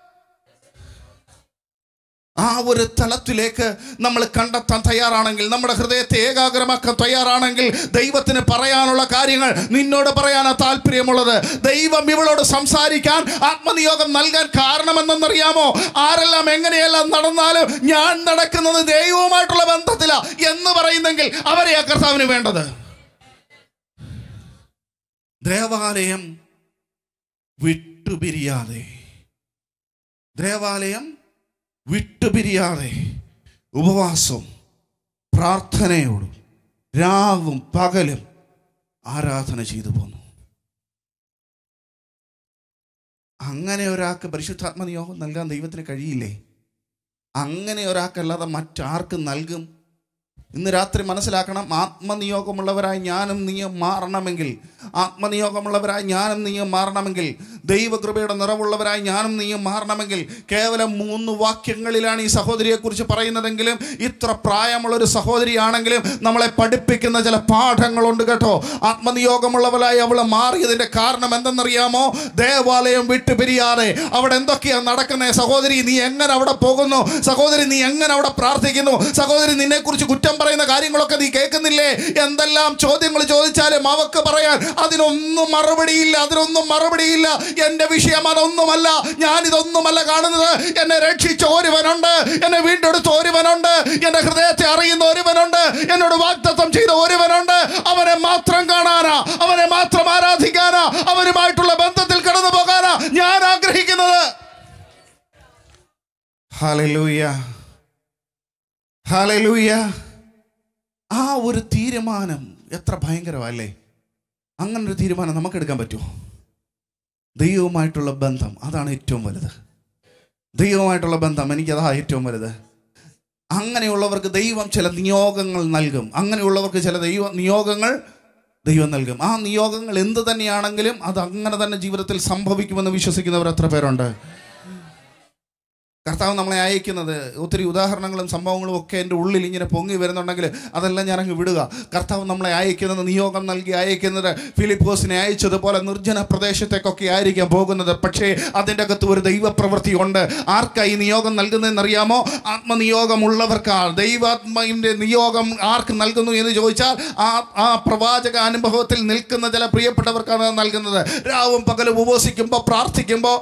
ആ ഒരു തലത്തിലേക്ക് നമ്മൾ കണ്ടെത്താൻ തയ്യാറാണെങ്കിൽ, നമ്മുടെ ഹൃദയത്തെ ഏകാഗ്രമാക്കാൻ തയ്യാറാണെങ്കിൽ, ദൈവത്തിന് പറയാനുള്ള കാര്യങ്ങൾ നിന്നോട് പറയാനാ താല്പര്യമുള്ളത്. ദൈവം ഇവളോട് സംസാരിക്കാൻ ആത്മനിയോഗം നൽകാൻ കാരണം എന്തെന്നറിയാമോ? ആരെല്ലാം എങ്ങനെയെല്ലാം നടന്നാലും ഞാൻ നടക്കുന്നത് ദൈവവുമായിട്ടുള്ള ബന്ധത്തിലാ എന്ന് പറയുന്നെങ്കിൽ അവരെയാ കർത്താവിന് വേണ്ടത്. ദേവാലയം വിട്ടുപിരിയാതെ, ദേവാലയം വിട്ടുപിരിയാതെ ഉപവാസവും പ്രാർത്ഥനയോടും രാവും പകലും ആരാധന ചെയ്തു പോന്നു. അങ്ങനെ ഒരാൾക്ക് പരിശുദ്ധാത്മനിയോഗം നൽകാൻ ദൈവത്തിന് കഴിയില്ലേ? അങ്ങനെ ഒരാൾക്കല്ലാതെ മറ്റാർക്ക് നൽകും? ഇന്ന് രാത്രി മനസ്സിലാക്കണം, ആത്മനിയോഗമുള്ളവരായി ഞാനും നീയും മാറണമെങ്കിൽ, ആത്മനിയോഗമുള്ളവരായി ഞാനും നീയും മാറണമെങ്കിൽ, ദൈവകൃപയുടെ നിറവുള്ളവരായി ഞാനും നീയും മാറണമെങ്കിൽ, കേവലം മൂന്ന് വാക്യങ്ങളിലാണ് ഈ സഹോദരിയെക്കുറിച്ച് പറയുന്നതെങ്കിലും, ഇത്ര പ്രായമുള്ളൊരു സഹോദരിയാണെങ്കിലും നമ്മളെ പഠിപ്പിക്കുന്ന ചില പാഠങ്ങളുണ്ട് കേട്ടോ. ആത്മനിയോഗമുള്ളവരായി അവൾ മാറിയതിൻ്റെ കാരണം എന്തെന്നറിയാമോ? ദേവാലയം വിട്ടുപിരിയാതെ. അവിടെ എന്തൊക്കെയാണ് നടക്കുന്നത്? സഹോദരി നീ എങ്ങനെ അവിടെ പോകുന്നു? സഹോദരി നീ എങ്ങനെ അവിടെ പ്രാർത്ഥിക്കുന്നു? സഹോദരി നിന്നെക്കുറിച്ച് കുറ്റം പറയുന്ന കാര്യങ്ങളൊക്കെ നീ കേൾക്കുന്നില്ലേ? എന്തെല്ലാം ചോദ്യങ്ങൾ ചോദിച്ചാലും അവക്ക് പറയാൻ അതിനൊന്നും മറുപടിയില്ല, അതിനൊന്നും മറുപടിയില്ല. എന്റെ വിഷയം അതൊന്നുമല്ല, ഞാനിതൊന്നുമല്ല കാണുന്നത്. എന്നെ രക്ഷിച്ച ഒരുവനുണ്ട്, എന്നെ വീണ്ടെടുത്ത ഒരുവനുണ്ട്, എന്റെ ഹൃദയത്തെ അറിയുന്ന ഒരുവനുണ്ട്, എന്നോട് വാഗ്ദത്തം ചെയ്ത ഒരുവനുണ്ട്. അവനെ മാത്രം കാണാനാ, അവനെ മാത്രം ആരാധിക്കാനാ, അവനുമായിട്ടുള്ള ബന്ധത്തിൽ കടന്നു പോകാനാ ഞാൻ ആഗ്രഹിക്കുന്നത്. Hallelujah, hallelujah. ആ ഒരു തീരുമാനം എത്ര ഭയങ്കരമല്ലേ? അങ്ങനെ ഒരു തീരുമാനം നമുക്ക് എടുക്കാൻ പറ്റുമോ? ദൈവവുമായിട്ടുള്ള ബന്ധം, അതാണ് ഏറ്റവും വലുത്. ദൈവവുമായിട്ടുള്ള ബന്ധം എനിക്കതാ ഏറ്റവും വലുത്. അങ്ങനെയുള്ളവർക്ക് ദൈവം ചില നിയോഗങ്ങൾ നൽകും. അങ്ങനെയുള്ളവർക്ക് ചില ദൈവ നിയോഗങ്ങൾ ദൈവം നൽകും. ആ നിയോഗങ്ങൾ എന്ത് തന്നെയാണെങ്കിലും അത് അങ്ങനെ തന്നെ ജീവിതത്തിൽ സംഭവിക്കുമെന്ന് വിശ്വസിക്കുന്നവർ എത്ര പേരുണ്ട്? കർത്താവ് നമ്മളെ അയക്കുന്നത്, ഒത്തിരി ഉദാഹരണങ്ങളും സംഭവങ്ങളും ഒക്കെ എൻ്റെ ഉള്ളിൽ ഇങ്ങനെ പൊങ്ങി വരുന്നുണ്ടെങ്കിൽ അതെല്ലാം ഞാനങ്ങ് വിടുക. കർത്താവ് നമ്മളെ അയക്കുന്നത്, നിയോഗം നൽകി അയക്കുന്നത് ഫിലിപ്പോസിനെ അയച്ചതുപോലെ നിർജ്ജന പ്രദേശത്തേക്കൊക്കെ ആയിരിക്കാം പോകുന്നത്. പക്ഷേ അതിൻ്റെ അകത്ത് ഒരു ദൈവപ്രവൃത്തി ഉണ്ട്. ആർക്കായി നിയോഗം നൽകുന്നതെന്നറിയാമോ? ആത്മനിയോഗമുള്ളവർക്കാ. ദൈവാത്മാവിൻ്റെ നിയോഗം ആർക്ക് നൽകുന്നു എന്ന് ചോദിച്ചാൽ ആ ആ പ്രവാചക അനുഭവത്തിൽ നിൽക്കുന്ന ചില പ്രിയപ്പെട്ടവർക്കാണ് നൽകുന്നത്. രാവും പകലും ഉപവസിക്കുമ്പോൾ, പ്രാർത്ഥിക്കുമ്പോൾ.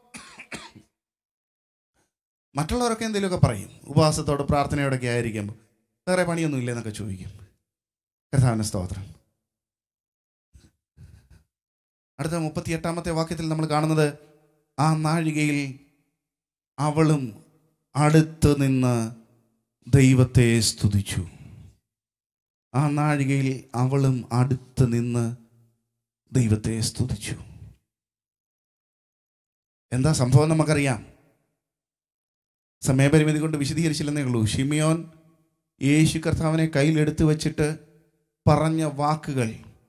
മറ്റുള്ളവരൊക്കെ എന്തെങ്കിലുമൊക്കെ പറയും, ഉപവാസത്തോട് പ്രാർത്ഥനയോടൊക്കെ ആയിരിക്കുമ്പോൾ വേറെ പണിയൊന്നും ഇല്ലെന്നൊക്കെ ചോദിക്കും. കർത്താവിന്റെ സ്തോത്രം. അടുത്ത മുപ്പത്തി എട്ടാമത്തെ വാക്യത്തിൽ നമ്മൾ കാണുന്നത്, ആ നാഴികയിൽ അവളും അടുത്ത് നിന്ന് ദൈവത്തെ സ്തുതിച്ചു. ആ നാഴികയിൽ അവളും അടുത്ത് നിന്ന് ദൈവത്തെ സ്തുതിച്ചു. എന്താ സംഭവം നമുക്കറിയാം. സമയപരിമിതി കൊണ്ട് വിശദീകരിച്ചില്ലെന്നേ ഉള്ളൂ. ശിമിയോൻ യേശു കർത്താവിനെ കയ്യിലെടുത്ത് വെച്ചിട്ട് പറഞ്ഞ വാക്കുകൾ,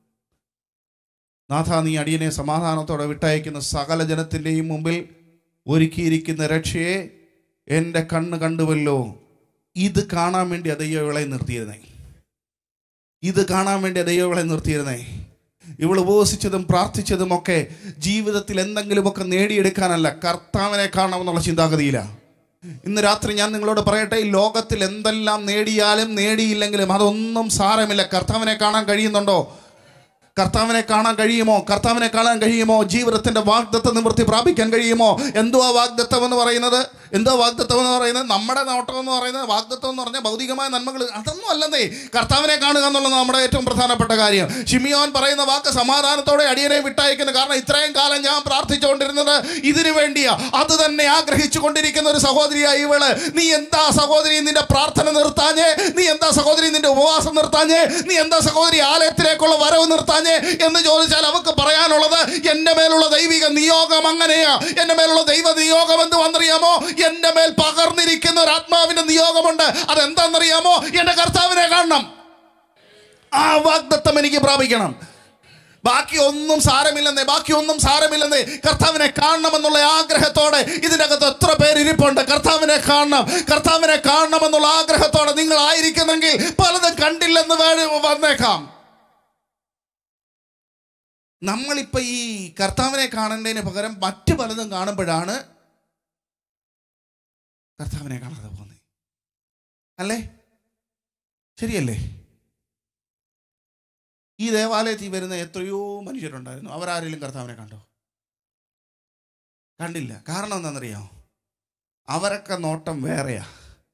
നാഥ നീ അടിയനെ സമാധാനത്തോടെ വിട്ടയക്കുന്ന സകല ജനത്തിൻ്റെയും മുമ്പിൽ ഒരുക്കിയിരിക്കുന്ന രക്ഷയെ എൻ്റെ കണ്ണ് കണ്ടുവല്ലോ. ഇത് കാണാൻ വേണ്ടി ദൈവങ്ങളെ നിർത്തിയിരുന്നേ ഇത് കാണാൻ വേണ്ടി ദൈവങ്ങളെ നിർത്തിയിരുന്നേ ഇവൾ ഉപവസിച്ചതും പ്രാർത്ഥിച്ചതുമൊക്കെ ജീവിതത്തിൽ എന്തെങ്കിലുമൊക്കെ നേടിയെടുക്കാനല്ല, കർത്താവിനെ കാണണമെന്നുള്ള ചിന്താഗതിയിലാണ്. ഇന്ന് രാത്രി ഞാൻ നിങ്ങളോട് പറയട്ടെ, ഈ ലോകത്തിൽ എന്തെല്ലാം നേടിയാലും നേടിയില്ലെങ്കിലും അതൊന്നും സാരമില്ല. കർത്താവിനെ കാണാൻ കഴിയുന്നുണ്ടോ? കർത്താവിനെ കാണാൻ കഴിയുമോ? കർത്താവിനെ കാണാൻ കഴിയുമോ? ജീവിതത്തിന്റെ വാഗ്ദത്തം നിവൃത്തി പ്രാപിക്കാൻ കഴിയുമോ? എന്തുവാ വാഗ്ദത്തം എന്ന് പറയുന്നത്? എന്തോ വാഗ്ദത്തം എന്ന് പറയുന്നത്? നമ്മുടെ നോട്ടം എന്ന് പറയുന്നത് വാഗ്ദത്തം എന്ന് പറഞ്ഞാൽ ഭൗതികമായ നന്മകൾ, അതൊന്നും അല്ലെന്നേ. കർത്താവിനെ കാണുക എന്നുള്ളത് നമ്മുടെ ഏറ്റവും പ്രധാനപ്പെട്ട കാര്യം. ശിമിയോൻ പറയുന്ന വാക്ക് സമാധാനത്തോടെ അടിയനെ വിട്ടയക്കുന്നു. കാരണം ഇത്രയും കാലം ഞാൻ പ്രാർത്ഥിച്ചുകൊണ്ടിരുന്നത് ഇതിനു വേണ്ടിയാ. അത് തന്നെ ആഗ്രഹിച്ചു കൊണ്ടിരിക്കുന്ന ഒരു സഹോദരിയായി ഇവള്. നീ എന്താ സഹോദരി നിന്റെ പ്രാർത്ഥന നിർത്താഞ്ഞേ? നീ എന്താ സഹോദരി നിന്റെ ഉപവാസം നിർത്താഞ്ഞേ? നീ എന്താ സഹോദരി ആലയത്തിലേക്കുള്ള വരവ് നിർത്താഞ്ഞേ എന്ന് ചോദിച്ചാൽ അവർക്ക് പറയാനുള്ളത്, എന്റെ മേലുള്ള ദൈവിക നിയോഗം അങ്ങനെയാ. എന്റെ മേലുള്ള ദൈവ നിയോഗം എന്ത് വന്നറിയാമോ? എന്റെ മേൽ പകർന്നിരിക്കുന്ന ഒരു ആത്മാവിന്റെ നിയോഗമുണ്ട്. അതെന്താണെന്നറിയാമോ? എന്റെ കർത്താവിനെ കാണണം. ആ വാഗ്ദത്തം എനിക്ക് പ്രാപിക്കണം. ബാക്കി ഒന്നും സാരമില്ലെന്നേ, ബാക്കി ഒന്നും സാരമില്ലെന്നേ. കർത്താവിനെ കാണണമെന്നുള്ള ആഗ്രഹത്തോടെ ഇതിൻ്റെ അകത്ത് എത്ര പേര് ഇരിപ്പുണ്ട്? കർത്താവിനെ കാണണം, കർത്താവിനെ കാണണമെന്നുള്ള ആഗ്രഹത്തോടെ നിങ്ങൾ ആയിരിക്കുന്നെങ്കിൽ പലതും കണ്ടില്ലെന്ന് വന്നേക്കാം. നമ്മളിപ്പോൾ ഈ കർത്താവിനെ കാണേണ്ടതിന് പകരം മറ്റു പലതും കാണുമ്പോഴാണ് കർത്താവിനെ കാണാതെ പോകുന്നത്. അല്ലേ? ശരിയല്ലേ? ഈ ദേവാലയത്തിൽ വരുന്ന എത്രയോ മനുഷ്യരുണ്ടായിരുന്നു. അവരാരെങ്കിലും കർത്താവിനെ കണ്ടോ? കണ്ടില്ല. കാരണം എന്താണെന്നറിയാമോ? അവരൊക്കെ നോട്ടം വേറെയാ,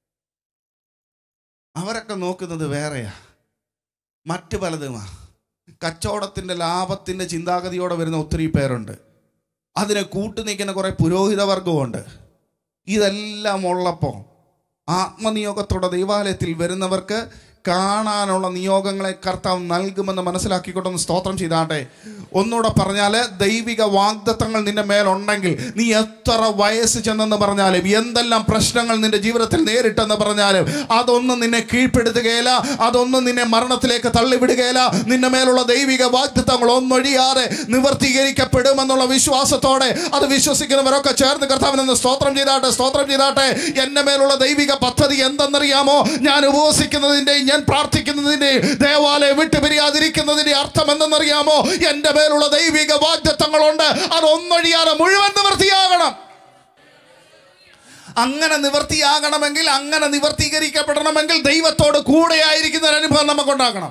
അവരൊക്കെ നോക്കുന്നത് വേറെയാ, മറ്റു പലതുമാ. കച്ചവടത്തിൻ്റെ ലാഭത്തിൻ്റെ ചിന്താഗതിയോടെ വരുന്ന ഒത്തിരി പേരുണ്ട്. അതിനെ കൂട്ടു നിൽക്കുന്ന കുറേ പുരോഹിത വർഗമുണ്ട്. ഇതെല്ലാം ഉള്ളപ്പോൾ ആത്മനിയോഗത്തോടെ ദൈവാലയത്തിൽ വരുന്നവർക്ക് കാണാനുള്ള നിയോഗങ്ങളെ കർത്താവ് നൽകുമെന്ന് മനസ്സിലാക്കിക്കൊണ്ടൊന്ന് സ്തോത്രം ചെയ്താട്ടെ. ഒന്നുകൂടെ പറഞ്ഞാൽ, ദൈവിക വാഗ്ദത്തങ്ങൾ നിന്റെ മേലുണ്ടെങ്കിൽ നീ എത്ര വയസ്സ് ചെന്നെന്ന് പറഞ്ഞാലും, എന്തെല്ലാം പ്രശ്നങ്ങൾ നിന്റെ ജീവിതത്തിൽ നേരിട്ടെന്ന് പറഞ്ഞാലും, അതൊന്നും നിന്നെ കീഴ്പ്പെടുത്തുകയില്ല, അതൊന്നും നിന്നെ മരണത്തിലേക്ക് തള്ളിവിടുകയില്ല. നിന്റെ മേലുള്ള ദൈവിക വാഗ്ദത്തങ്ങൾ ഒന്നൊഴിയാതെ നിവർത്തീകരിക്കപ്പെടുമെന്നുള്ള വിശ്വാസത്തോടെ അത് വിശ്വസിക്കുന്നവരൊക്കെ ചേർന്ന് കർത്താവിനൊന്ന് സ്തോത്രം ചെയ്താട്ടെ, സ്തോത്രം ചെയ്താട്ടെ. എൻ്റെ മേലുള്ള ദൈവിക പദ്ധതി എന്തെന്നറിയാമോ? ഞാൻ ഉപവസിക്കുന്നതിൻ്റെയും ഞാൻ പ്രാർത്ഥിക്കുന്നതിൻ്റെയും ദേവാലയം വിട്ടുപിരിയാതിരിക്കുന്നതിൻ്റെ അർത്ഥം എന്തെന്നറിയാമോ? എൻ്റെ മേലുള്ള ദൈവിക വാഗ്ദത്തങ്ങളുണ്ട്, അതൊന്നൊഴിയാതെ മുഴുവൻ നിവൃത്തിയാകണം. അങ്ങനെ നിവൃത്തിയാകണമെങ്കിൽ, അങ്ങനെ നിവർത്തീകരിക്കപ്പെടണമെങ്കിൽ ദൈവത്തോട് കൂടെയായിരിക്കുന്ന ഒരു അനുഭവം നമുക്കുണ്ടാകണം.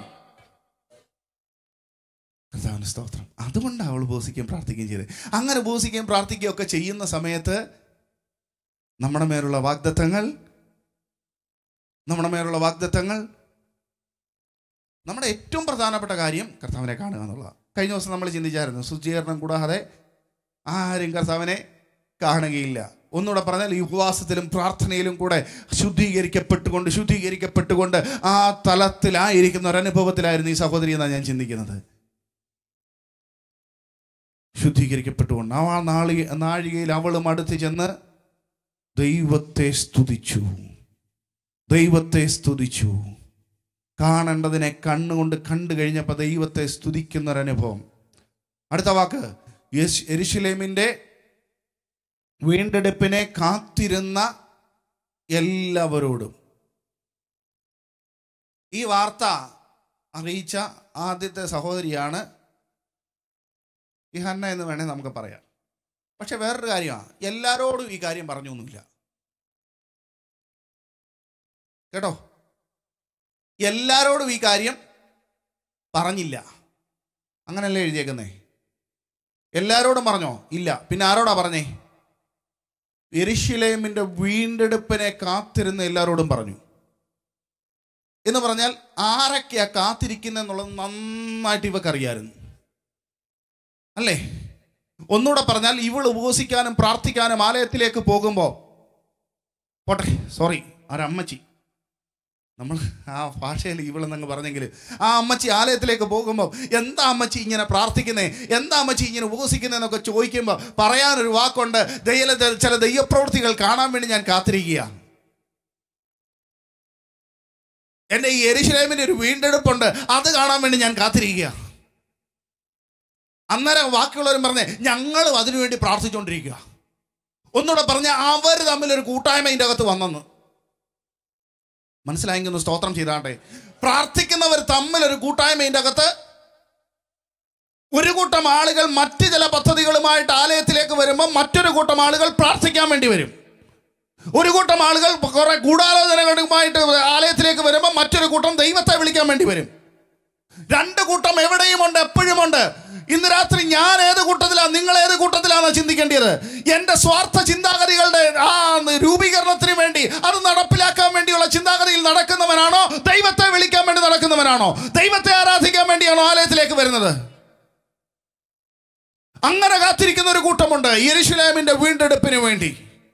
കർത്താവിന്റെ സ്തോത്രം. അതുകൊണ്ടാണ് അവൾ ഉപവസിക്കുകയും പ്രാർത്ഥിക്കുകയും ചെയ്തത്. അങ്ങനെ ഉപവസിക്കുകയും പ്രാർത്ഥിക്കുകയും ഒക്കെ ചെയ്യുന്ന സമയത്ത് നമ്മുടെ മേലുള്ള വാഗ്ദത്തങ്ങൾ നമ്മുടെ മേലുള്ള വാഗ്ദത്തങ്ങൾ നമ്മുടെ ഏറ്റവും പ്രധാനപ്പെട്ട കാര്യം കർത്താവിനെ കാണുക എന്നുള്ളതാണ്. കഴിഞ്ഞ ദിവസം നമ്മൾ ചിന്തിച്ചായിരുന്നു, ശുചീകരണം കൂടാതെ ആരും കർത്താവിനെ കാണുകയില്ല. ഒന്നുകൂടെ പറഞ്ഞാൽ, ഈ ഉപവാസത്തിലും പ്രാർത്ഥനയിലും കൂടെ ശുദ്ധീകരിക്കപ്പെട്ടുകൊണ്ട് ശുദ്ധീകരിക്കപ്പെട്ടുകൊണ്ട് ആ തലത്തിലായിരിക്കുന്ന ഒരനുഭവത്തിലായിരുന്നു ഈ സഹോദരി എന്നാണ് ഞാൻ ചിന്തിക്കുന്നത്. ശുദ്ധീകരിക്കപ്പെട്ടുകൊണ്ട് ആ നാളി നാഴികയിൽ അവളും അടുത്ത് ചെന്ന് ദൈവത്തെ സ്തുതിച്ചു, ദൈവത്തെ സ്തുതിച്ചു. കാണേണ്ടതിനെ കണ്ണുകൊണ്ട് കണ്ടു കഴിഞ്ഞപ്പോൾ ദൈവത്തെ സ്തുതിക്കുന്നൊരനുഭവം. അടുത്ത വാക്ക്, യെരൂശലേമിൻ്റെ വീണ്ടെടുപ്പിനെ കാത്തിരുന്ന എല്ലാവരോടും. ഈ വാർത്ത അറിയിച്ച ആദ്യത്തെ സഹോദരിയാണ് ഈ ഹന്ന എന്ന് വേണേൽ നമുക്ക് പറയാം. പക്ഷെ വേറൊരു കാര്യമാണ്, എല്ലാവരോടും ഈ കാര്യം പറഞ്ഞൊന്നുമില്ല കേട്ടോ. എല്ലാവരോടും ഈ കാര്യം പറഞ്ഞില്ല. അങ്ങനല്ലേ എഴുതിയേക്കുന്നേ? എല്ലാവരോടും പറഞ്ഞോ? ഇല്ല. പിന്നെ ആരോടാ പറഞ്ഞേ? യെരൂശലേമിൻ്റെ വീണ്ടെടുപ്പിനെ കാത്തിരുന്ന് എല്ലാവരോടും പറഞ്ഞു. എന്ന് പറഞ്ഞാൽ ആരൊക്കെയാ കാത്തിരിക്കുന്നെന്നുള്ളത് നന്നായിട്ട് ഇവക്കറിയായിരുന്നു, അല്ലേ? ഒന്നുകൂടെ പറഞ്ഞാൽ, ഇവൾ ഉപവസിക്കാനും പ്രാർത്ഥിക്കാനും ആലയത്തിലേക്ക് പോകുമ്പോൾ, പോട്ടെ സോറി ആരമ്മച്ചി, നമ്മൾ ആ ഭാഷയിൽ ഇവളെന്നങ്ങ് പറഞ്ഞെങ്കിൽ, ആ അമ്മച്ചി ആലയത്തിലേക്ക് പോകുമ്പോൾ എന്താ അമ്മച്ചി ഇങ്ങനെ പ്രാർത്ഥിക്കുന്നേ, എന്താ അമ്മച്ചി ഇങ്ങനെ ഉപവസിക്കുന്നതെന്നൊക്കെ ചോദിക്കുമ്പോൾ പറയാനൊരു വാക്കുണ്ട്, ദൈവ ചില ദൈവപ്രവൃത്തികൾ കാണാൻ വേണ്ടി ഞാൻ കാത്തിരിക്കുക. എൻ്റെ ഈ യെരൂശലേമിൻ്റെ ഒരു വീണ്ടെടുപ്പുണ്ട്, അത് കാണാൻ വേണ്ടി ഞാൻ കാത്തിരിക്കുക. അന്നേരം ബാക്കിയുള്ളവരും പറഞ്ഞേ ഞങ്ങളും അതിനുവേണ്ടി പ്രാർത്ഥിച്ചുകൊണ്ടിരിക്കുക. ഒന്നുകൂടെ പറഞ്ഞ അവർ തമ്മിലൊരു കൂട്ടായ്മ ഇതിൻ്റെ അകത്ത് വന്നെന്ന് മനസ്സിലായെങ്കിൽ സ്തോത്രം ചെയ്താട്ടെ. പ്രാർത്ഥിക്കുന്നവർ തമ്മിലൊരു കൂട്ടായ്മ ഇതിൻ്റെ അകത്ത്. ഒരു കൂട്ടം ആളുകൾ മറ്റ് ചില പദ്ധതികളുമായിട്ട് ആലയത്തിലേക്ക് വരുമ്പോൾ മറ്റൊരു കൂട്ടം ആളുകൾ പ്രാർത്ഥിക്കാൻ വേണ്ടി വരും. ഒരു കൂട്ടം ആളുകൾ കുറെ ഗൂഢാലോചനകളുമായിട്ട് ആലയത്തിലേക്ക് വരുമ്പോൾ മറ്റൊരു കൂട്ടം ദൈവത്തെ വിളിക്കാൻ വേണ്ടി വരും. രണ്ട് കൂട്ടം എവിടെയും ഉണ്ട്, എപ്പോഴും ഉണ്ട്. ഇന്ന് രാത്രി ഞാൻ ഏത് കൂട്ടത്തിലാണ്, നിങ്ങൾ ഏത് കൂട്ടത്തിലാണ് ചിന്തിക്കേണ്ടത്? എൻ്റെ സ്വാർത്ഥ ചിന്താഗതികളുടെ ആ രൂപീകരണത്തിന് വേണ്ടി, അത് നടപ്പിലാക്കാൻ വേണ്ടിയുള്ള ചിന്താഗതിയിൽ നടക്കുന്നവനാണോ, ദൈവത്തെ വിളിക്കാൻ വേണ്ടി നടക്കുന്നവനാണോ, ദൈവത്തെ ആരാധിക്കാൻ വേണ്ടിയാണോ ആലയത്തിലേക്ക് വരുന്നത്? അങ്ങനെ കാത്തിരിക്കുന്ന ഒരു കൂട്ടമുണ്ട് യെരൂശലേമിന്റെ വീണ്ടെടുപ്പിന് വേണ്ടി.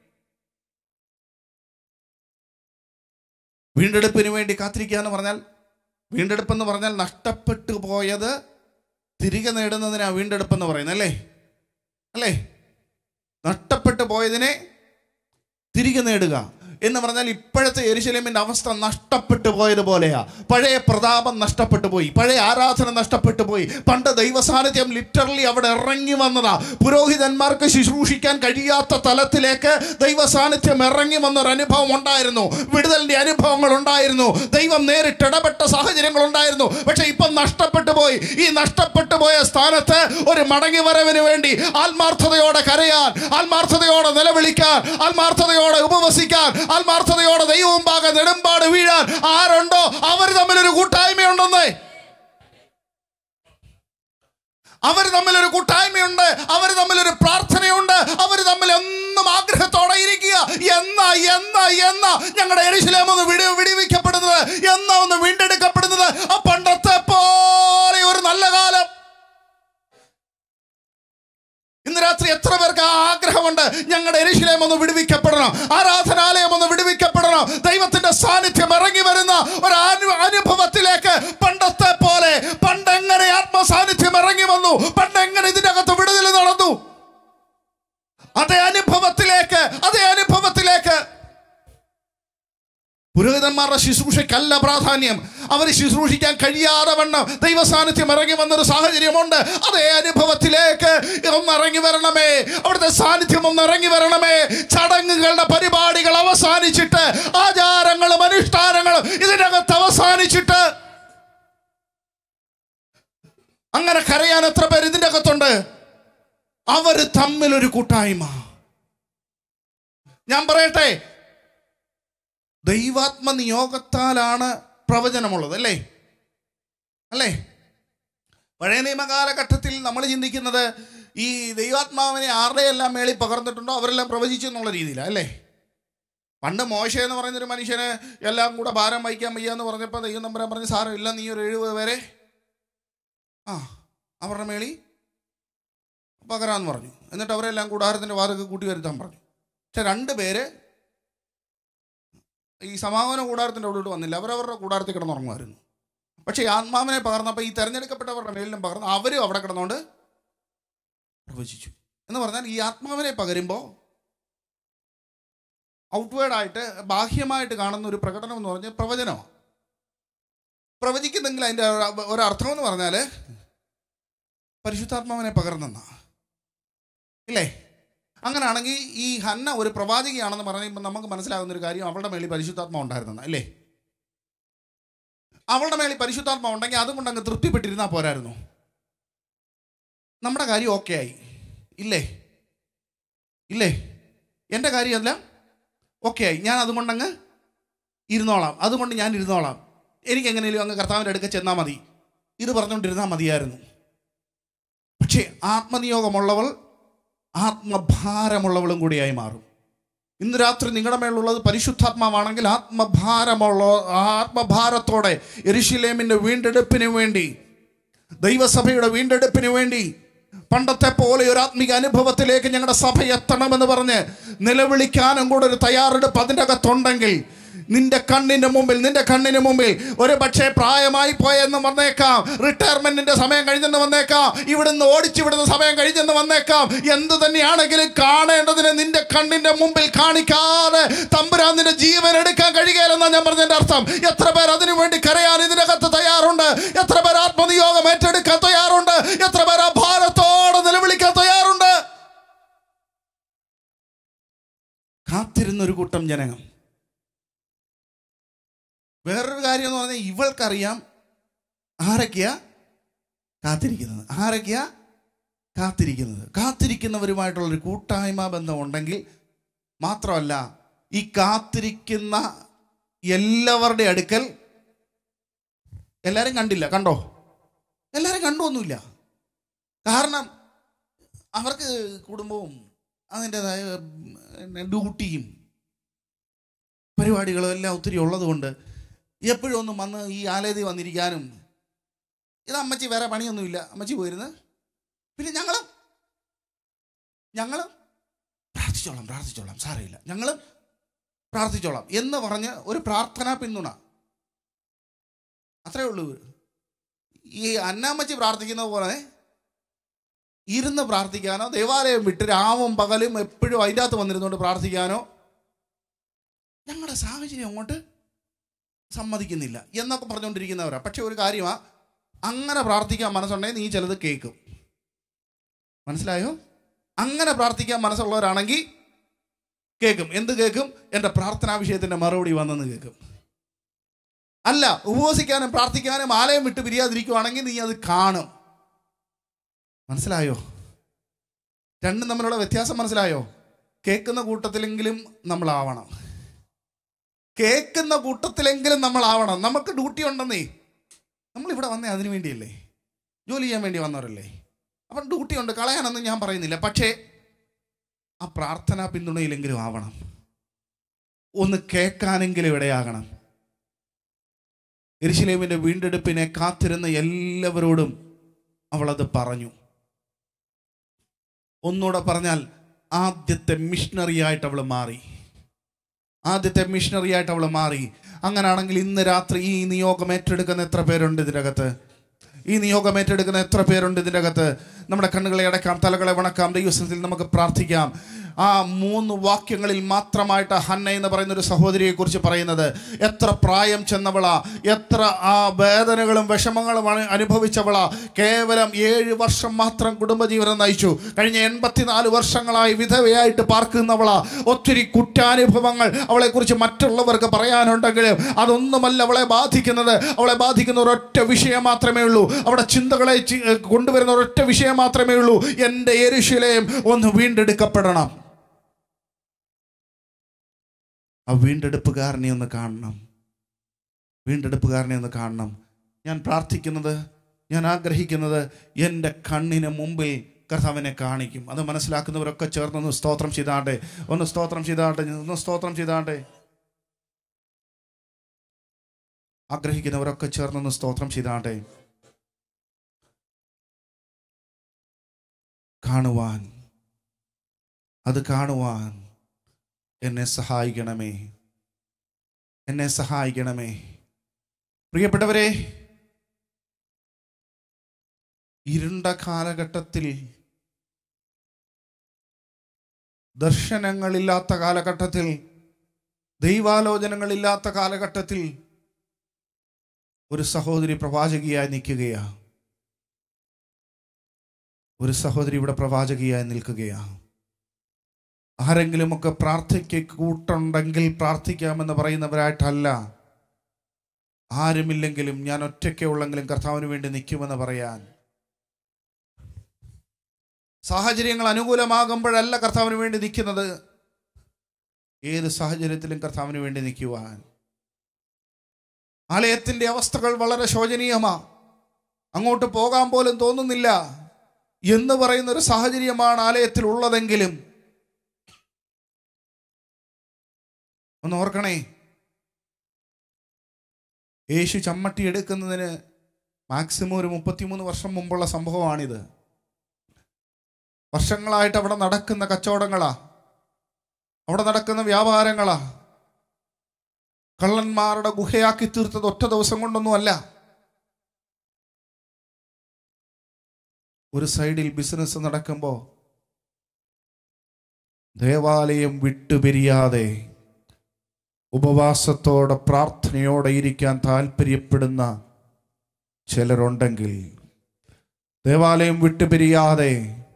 വീണ്ടെടുപ്പിന് വേണ്ടി കാത്തിരിക്കുക എന്ന് പറഞ്ഞാൽ, വീണ്ടെടുപ്പെന്ന് പറഞ്ഞാൽ നഷ്ടപ്പെട്ടു പോയത് തിരികെ നേടുന്നതിനാണ് വീണ്ടെടുപ്പെന്ന് പറയുന്നത്, അല്ലേ അല്ലേ നഷ്ടപ്പെട്ടു പോയതിനെ തിരികെ നേടുക എന്ന് പറഞ്ഞാൽ ഇപ്പോഴത്തെ യെരൂശലേമിൻ്റെ അവസ്ഥ നഷ്ടപ്പെട്ടു പോയതുപോലെയാ. പഴയ പ്രതാപം നഷ്ടപ്പെട്ടു പോയി, പഴയ ആരാധന നഷ്ടപ്പെട്ടു പോയി. പണ്ട് ദൈവസാന്നിധ്യം ലിറ്ററലി അവിടെ ഇറങ്ങി വന്നതാ. പുരോഹിതന്മാർക്ക് ശുശ്രൂഷിക്കാൻ കഴിയാത്ത തലത്തിലേക്ക് ദൈവസാന്നിധ്യം ഇറങ്ങി വന്നൊരു അനുഭവം ഉണ്ടായിരുന്നു. വിടുതലിൻ്റെ അനുഭവങ്ങൾ ഉണ്ടായിരുന്നു. ദൈവം നേരിട്ട് ഇടപെട്ട സാഹചര്യങ്ങൾ ഉണ്ടായിരുന്നു. പക്ഷെ ഇപ്പം നഷ്ടപ്പെട്ടു പോയി. ഈ നഷ്ടപ്പെട്ടു പോയ സ്ഥാനത്ത് ഒരു മടങ്ങി വരവിന് വേണ്ടി ആത്മാർത്ഥതയോടെ കരയാൻ, ആത്മാർത്ഥതയോടെ നിലവിളിക്കാൻ, ആത്മാർത്ഥതയോടെ ഉപവസിക്കാൻ, ആത്മാർത്ഥതയോടെ ദൈവവും പാക നെടുമ്പാട് വീഴാൻ ആരുണ്ടോ അവർ തമ്മിലൊരു കൂട്ടായ്മയുണ്ടെന്നേ. അവർ തമ്മിലൊരു കൂട്ടായ്മയുണ്ട്, അവർ തമ്മിലൊരു പ്രാർത്ഥനയുണ്ട്, അവർ തമ്മിൽ എന്നും ആഗ്രഹത്തോടെ ഇരിക്കുക. എന്നാ എന്നാ എന്നാ ഞങ്ങളുടെ യെരൂശലേം ഒന്ന് വിടി വിടിവിക്കപ്പെടുന്നത്, എന്നാ ഒന്ന് വീണ്ടെടുക്കപ്പെടുന്നത്? ആ പണ്ടത്തെ പോലെ ഒരു നല്ല കാലം. ഇന്ന് രാത്രി എത്ര പേർക്ക് ആ ആഗ്രഹമുണ്ട്? ഞങ്ങളുടെ യെരൂശലേം ഒന്ന് വിടുവിക്കപ്പെടണം, ആരാധനാലയം ഒന്ന് വിടുവിക്കപ്പെടണം, ദൈവത്തിന്റെ സാന്നിധ്യം ഇറങ്ങി വരുന്ന ഒരു അനുഭവത്തിലേക്ക്. പണ്ടത്തെ പോലെ, പണ്ടെങ്ങനെ ആത്മസാന്നിധ്യം ഇറങ്ങി വന്നു, പണ്ടെങ്ങനെ ഇതിന്റെ അകത്ത് വിടുതൽ നടന്നു, അതേ അനുഭവത്തിലേക്ക്, അതേ അനുഭവത്തിലേക്ക്. പുരോഹിതന്മാരുടെ ശുശ്രൂഷയ്ക്കല്ല പ്രാധാന്യം, അവർ ശുശ്രൂഷിക്കാൻ കഴിയാതെ വണ്ണം ദൈവസാന്നിധ്യം ഇറങ്ങി വന്നൊരു സാഹചര്യമുണ്ട്. അതേ അനുഭവത്തിലേക്ക് ഒന്ന് ഇറങ്ങി വരണമേ, അവിടുത്തെ സാന്നിധ്യം ഒന്ന് ഇറങ്ങി വരണമേ. ചടങ്ങുകളുടെ പരിപാടികൾ അവസാനിച്ചിട്ട്, ആചാരങ്ങളും അനുഷ്ഠാനങ്ങളും ഇതിനകത്ത് അവസാനിച്ചിട്ട്, അങ്ങനെ കരയാൻ എത്ര പേര് ഇതിൻ്റെ അകത്തുണ്ട്? അവർ തമ്മിലൊരു കൂട്ടായ്മ. ഞാൻ പറയട്ടെ, ദൈവാത്മ നിയോഗത്താലാണ് പ്രവചനമുള്ളത്, അല്ലേ അല്ലേ പഴയ നിയമകാലഘട്ടത്തിൽ നമ്മൾ ചിന്തിക്കുന്നത് ഈ ദൈവാത്മാവിനെ ആരുടെയെല്ലാം മേളിൽ പകർന്നിട്ടുണ്ടോ അവരെല്ലാം പ്രവചിച്ചു എന്നുള്ള രീതിയിലാണ്, അല്ലേ? പണ്ട് മോശ എന്ന് പറയുന്നൊരു മനുഷ്യന് എല്ലാം കൂടെ ഭാരം വഹിക്കാൻ വയ്യ എന്ന് പറഞ്ഞപ്പോൾ ദൈവം തമ്പുരാൻ പറഞ്ഞ്, സാരമില്ല, നീ ഒരു എഴുപത് പേരെ ആ അവരുടെ മേളി പകരാന്ന് പറഞ്ഞു. എന്നിട്ട് അവരെല്ലാം കൂടാരത്തിൻ്റെ വാതൊക്കെ കൂട്ടി വരുത്താൻ പറഞ്ഞു. പക്ഷെ രണ്ട് പേര് ഈ സമാഗമന കൂടാരത്തിൻ്റെ അവിടോട്ട് വന്നില്ല, അവരവരുടെ കൂടാരത്തിൽ കിടന്നുറങ്ങുമായിരുന്നു. പക്ഷേ ഈ ആത്മാവിനെ പകർന്നപ്പോൾ ഈ തിരഞ്ഞെടുക്കപ്പെട്ടവരുടെ മേലിലും പകർന്ന് അവരും അവിടെ കിടന്നുകൊണ്ട് പ്രവചിച്ചു. എന്ന് പറഞ്ഞാൽ ഈ ആത്മാവിനെ പകരുമ്പോൾ ഔട്ട്വേർഡായിട്ട്, ബാഹ്യമായിട്ട് കാണുന്ന ഒരു പ്രകടനം എന്ന് പറഞ്ഞാൽ പ്രവചനമാണ്. പ്രവചിക്കുന്നെങ്കിൽ അതിൻ്റെ ഒരർത്ഥം എന്ന് പറഞ്ഞാൽ പരിശുദ്ധാത്മാവിനെ പകർന്നെന്നാ, ഇല്ലേ? അങ്ങനെയാണെങ്കിൽ ഈ ഹന്ന ഒരു പ്രവാചകിയാണെന്ന് പറയുമ്പോൾ നമുക്ക് മനസ്സിലാകുന്നൊരു കാര്യം, അവളുടെ മേളിൽ പരിശുദ്ധാത്മാവ് ഉണ്ടായിരുന്നെന്ന്, അല്ലേ? അവളുടെ മേളിൽ പരിശുദ്ധാത്മാവ് ഉണ്ടെങ്കിൽ അതുകൊണ്ട് അങ്ങ് തൃപ്തിപ്പെട്ടിരുന്നാൽ പോരായിരുന്നു. നമ്മുടെ കാര്യം ഓക്കെ ആയി, ഇല്ലേ ഇല്ലേ എൻ്റെ കാര്യമെല്ലാം ഓക്കെ ആയി, ഞാൻ അതുകൊണ്ടങ്ങ് ഇരുന്നോളാം, അതുകൊണ്ട് ഞാൻ ഇരുന്നോളാം, എനിക്ക് എങ്ങനെയും അങ്ങ് കർത്താവിൻ്റെ അടുക്ക ചെന്നാൽ മതി, ഇത് പറഞ്ഞുകൊണ്ടിരുന്നാൽ മതിയായിരുന്നു. പക്ഷേ ആത്മനിയോഗമുള്ളവൾ ആത്മഭാരമുള്ളവളും കൂടിയായി മാറും. ഇന്ന് രാത്രി നിങ്ങളുടെ മേലുള്ളത് പരിശുദ്ധാത്മാവാണെങ്കിൽ ആത്മഭാരമുള്ള ആത്മഭാരത്തോടെ യെരൂശലേമിൻ്റെ വീണ്ടെടുപ്പിന് വേണ്ടി, ദൈവസഭയുടെ വീണ്ടെടുപ്പിന് വേണ്ടി, പണ്ടത്തെ പോലെ ഒരു ആത്മീക അനുഭവത്തിലേക്ക് ഞങ്ങളുടെ സഭ എത്തണമെന്ന് പറഞ്ഞ് നിലവിളിക്കാനും കൂടെ ഒരു തയ്യാറെടുപ്പ് അതിൻ്റെ അകത്തുണ്ടെങ്കിൽ, നിന്റെ കണ്ണിന് മുമ്പിൽ നിന്റെ കണ്ണിന് മുമ്പിൽ ഒരു പക്ഷേ പ്രായമായി പോയെന്ന് വന്നേക്കാം, റിട്ടയർമെന്റിന്റെ സമയം കഴിഞ്ഞെന്ന് വന്നേക്കാം, ഇവിടുന്ന് ഓടിച്ചുവിടുന്ന സമയം കഴിഞ്ഞെന്ന് വന്നേക്കാം. എന്ത് തന്നെയാണെങ്കിലും കാണേണ്ടതിന് നിന്റെ കണ്ണിന്റെ മുമ്പിൽ കാണിക്കാതെ തമ്പുരാൻ നിന്റെ ജീവൻ എടുക്കാൻ കഴിയുകയില്ലെന്നാണ് ഞാൻ പറഞ്ഞതിന്റെ അർത്ഥം. എത്ര പേർ അതിനു വേണ്ടി കരയാൻ ഇതിനകത്ത് തയ്യാറുണ്ട്? എത്ര പേർ ആത്മനിയോഗം ഏറ്റെടുക്കാൻ തയ്യാറുണ്ട്? എത്ര പേർ ആ ഭാരത്തോടെ നിലവിളിക്കാൻ തയ്യാറുണ്ട്? കാത്തിരുന്നൊരു കൂട്ടം ജനങ്ങൾ. വേറൊരു കാര്യം എന്ന് പറഞ്ഞാൽ ഇവൾക്കറിയാം ആരൊക്കെയാ കാത്തിരിക്കുന്നത്, ആരൊക്കെയാ കാത്തിരിക്കുന്നത്. കാത്തിരിക്കുന്നവരുമായിട്ടുള്ളൊരു കൂട്ടായ്മ ബന്ധം ഉണ്ടെങ്കിൽ മാത്രമല്ല, ഈ കാത്തിരിക്കുന്ന എല്ലാവരുടെ അടുക്കൽ എല്ലാവരും കണ്ടില്ല, കണ്ടോ? എല്ലാവരും കണ്ടൊന്നുമില്ല. കാരണം അവർക്ക് കുടുംബവും അതിൻ്റെതായ ഡ്യൂട്ടിയും പരിപാടികളും എല്ലാം ഒത്തിരി ഉള്ളത് കൊണ്ട് എപ്പോഴും ഒന്നും വന്ന് ഈ ആലയത്തിൽ വന്നിരിക്കാനും, ഇത് അമ്മച്ചി വേറെ പണിയൊന്നുമില്ല, അമ്മച്ചി പോയിരുന്ന് പിന്നെ ഞങ്ങളും ഞങ്ങളും പ്രാർത്ഥിച്ചോളാം പ്രാർത്ഥിച്ചോളാം സാരമില്ല ഞങ്ങളും പ്രാർത്ഥിച്ചോളാം എന്ന് പറഞ്ഞ് ഒരു പ്രാർത്ഥനാ പിന്തുണ അത്രേ ഉള്ളൂ. ഈ അന്നാമ്മച്ചി പ്രാർത്ഥിക്കുന്ന പോലെ ഇരുന്ന് പ്രാർത്ഥിക്കാനോ, ദേവാലയം വിട്ട് രാവും പകലും എപ്പോഴും അതിൻ്റെ അകത്ത് വന്നിരുന്നുകൊണ്ട് പ്രാർത്ഥിക്കാനോ ഞങ്ങളുടെ സാഹചര്യം അങ്ങോട്ട് സമ്മതിക്കുന്നില്ല എന്നൊക്കെ പറഞ്ഞുകൊണ്ടിരിക്കുന്നവരാ. പക്ഷെ ഒരു കാര്യമാണ്, അങ്ങനെ പ്രാർത്ഥിക്കാൻ മനസ്സുണ്ടെങ്കിൽ നീ ചിലത് കേൾക്കും. മനസ്സിലായോ? അങ്ങനെ പ്രാർത്ഥിക്കാൻ മനസ്സുള്ളവരാണെങ്കിൽ കേൾക്കും. എന്ത് കേൾക്കും? എൻ്റെ പ്രാർത്ഥനാ വിഷയത്തിൻ്റെ മറുപടി വന്നെന്ന് കേൾക്കും. അല്ല, ഉപവസിക്കാനും പ്രാർത്ഥിക്കാനും ആലയം വിട്ട് പിരിയാതിരിക്കുവാണെങ്കിൽ നീ അത് കാണും. മനസ്സിലായോ? രണ്ടും തമ്മിലുള്ള വ്യത്യാസം മനസ്സിലായോ? കേൾക്കുന്ന കൂട്ടത്തിലെങ്കിലും നമ്മളാവണം, കേൾക്കുന്ന കൂട്ടത്തിലെങ്കിലും നമ്മളാവണം. നമുക്ക് ഡ്യൂട്ടി ഉണ്ടെന്നേ. നമ്മളിവിടെ വന്നേ അതിനു വേണ്ടിയല്ലേ, ജോലി ചെയ്യാൻ വേണ്ടി വന്നവരല്ലേ. അപ്പം ഡ്യൂട്ടി ഉണ്ട്, കളയാനൊന്നും ഞാൻ പറയുന്നില്ല. പക്ഷേ ആ പ്രാർത്ഥനാ പിന്തുണയിലെങ്കിലും ആവണം, ഒന്ന് കേൾക്കാനെങ്കിലും ഇടയാകണം. യെരൂശലേമിൻ്റെ വീണ്ടെടുപ്പിനെ കാത്തിരുന്ന എല്ലാവരോടും അവളത് പറഞ്ഞു. ഒന്നുകൂടെ പറഞ്ഞാൽ ആദ്യത്തെ മിഷണറി ആയിട്ട് അവൾ മാറി. ആദ്യത്തെ മിഷണറി ആയിട്ട് അവൾ മാറി. അങ്ങനാണെങ്കിൽ ഇന്ന് രാത്രി ഈ നിയോഗം ഏറ്റെടുക്കുന്ന എത്ര പേരുണ്ട് ഇതിനകത്ത്? ഈ നിയോഗം ഏറ്റെടുക്കുന്ന എത്ര പേരുണ്ട് ഇതിനകത്ത്? നമ്മുടെ കണ്ണുകളെ അടക്കാം, തലകളെ വണക്കാം, ദൈവസ്ഥത്തിൽ നമുക്ക് പ്രാർത്ഥിക്കാം. ആ മൂന്ന് വാക്യങ്ങളിൽ മാത്രമായിട്ട് ഹന്ന എന്ന് പറയുന്ന ഒരു സഹോദരിയെക്കുറിച്ച് പറയുന്നത്. എത്ര പ്രായം ചെന്നവളാ, എത്ര ആ വേദനകളും വിഷമങ്ങളും അനുഭവിച്ചവളാ. കേവലം ഏഴ് വർഷം മാത്രം കുടുംബജീവനം നയിച്ചു. കഴിഞ്ഞ എൺപത്തിനാല് വർഷങ്ങളായി വിധവയായിട്ട് പാർക്കുന്നവളാ. ഒത്തിരി കുറ്റാനുഭവങ്ങൾ അവളെക്കുറിച്ച് മറ്റുള്ളവർക്ക് പറയാനുണ്ടെങ്കിലും അതൊന്നുമല്ല അവളെ ബാധിക്കുന്നത്. അവളെ ബാധിക്കുന്ന ഒരൊറ്റ വിഷയം മാത്രമേ ഉള്ളൂ. അവിടെ ചിന്തകളെ കൊണ്ടുവരുന്ന ഒരൊറ്റ വിഷയം മാത്രമേ ഉള്ളൂ. എൻ്റെ യെരൂശലേം ഒന്ന് വീണ്ടെടുക്കപ്പെടണം. ആ വീണ്ടെടുപ്പുകാരനെ ഒന്ന് കാണണം, വീണ്ടെടുപ്പുകാരനെ ഒന്ന് കാണണം. ഞാൻ പ്രാർത്ഥിക്കുന്നത്, ഞാൻ ആഗ്രഹിക്കുന്നത് എൻ്റെ കണ്ണിന് മുമ്പിൽ കർത്താവിനെ കാണിക്കും. അത് മനസ്സിലാക്കുന്നവരൊക്കെ ചേർന്നൊന്ന് സ്തോത്രം ചെയ്താട്ടെ, ഒന്ന് സ്തോത്രം ചെയ്താട്ടെ, ഒന്ന് സ്തോത്രം ചെയ്താട്ടെ. ആഗ്രഹിക്കുന്നവരൊക്കെ ചേർന്നൊന്ന് സ്തോത്രം ചെയ്താട്ടെ. കാണുവാൻ, അത് കാണുവാൻ എന്നെ സഹായിക്കണമേ, എന്നെ സഹായിക്കണമേ. പ്രിയപ്പെട്ടവരെ, ഇരുണ്ട കാലഘട്ടത്തിൽ, ദർശനങ്ങളില്ലാത്ത കാലഘട്ടത്തിൽ, ദൈവാലോചനകളില്ലാത്ത കാലഘട്ടത്തിൽ ഒരു സഹോദരി പ്രവാചകിയായി നിൽക്കുകയാ. ഒരു സഹോദരി ഇവിടെ പ്രവാചകിയായി നിൽക്കുകയാണ്. ആരെങ്കിലുമൊക്കെ പ്രാർത്ഥിക്ക് കൂട്ടുണ്ടെങ്കിൽ പ്രാർത്ഥിക്കാമെന്ന് പറയുന്നവരായിട്ടല്ല. ആരുമില്ലെങ്കിലും ഞാൻ ഒറ്റയ്ക്കേ ഉള്ളെങ്കിലും കർത്താവിന് വേണ്ടി നിൽക്കുമെന്ന് പറയാൻ. സാഹചര്യങ്ങൾ അനുകൂലമാകുമ്പോഴല്ല കർത്താവിന് വേണ്ടി നിൽക്കുന്നത്, ഏത് സാഹചര്യത്തിലും കർത്താവിന് വേണ്ടി നിൽക്കുവാൻ. ആലയത്തിൻ്റെ അവസ്ഥകൾ വളരെ ശോചനീയമാ, അങ്ങോട്ട് പോകാൻ പോലും തോന്നുന്നില്ല എന്ന് പറയുന്ന ഒരു സാഹചര്യമാണ് ആലയത്തിൽ ഉള്ളതെങ്കിലും ഒന്ന് ഓർക്കണേ, യേശു ചമ്മട്ടി എടുക്കുന്നതിന് മാക്സിമം ഒരു മുപ്പത്തിമൂന്ന് വർഷം മുമ്പുള്ള സംഭവമാണിത്. വർഷങ്ങളായിട്ട് അവിടെ നടക്കുന്ന കച്ചവടങ്ങളാ, അവിടെ നടക്കുന്ന വ്യാപാരങ്ങളാ. കള്ളന്മാരുടെ ഗുഹയാക്കി തീർത്തത് ഒറ്റ ദിവസം കൊണ്ടൊന്നും അല്ല. ഒരു സൈഡിൽ ബിസിനസ് നടക്കുമ്പോൾ ദേവാലയം വിട്ടുപിരിയാതെ ഉപവാസത്തോടെ പ്രാർത്ഥനയോടെ ഇരിക്കാൻ താല്പര്യപ്പെടുന്ന ചിലരുണ്ടെങ്കിൽ, ദേവാലയം വിട്ടുപിരിയാതെ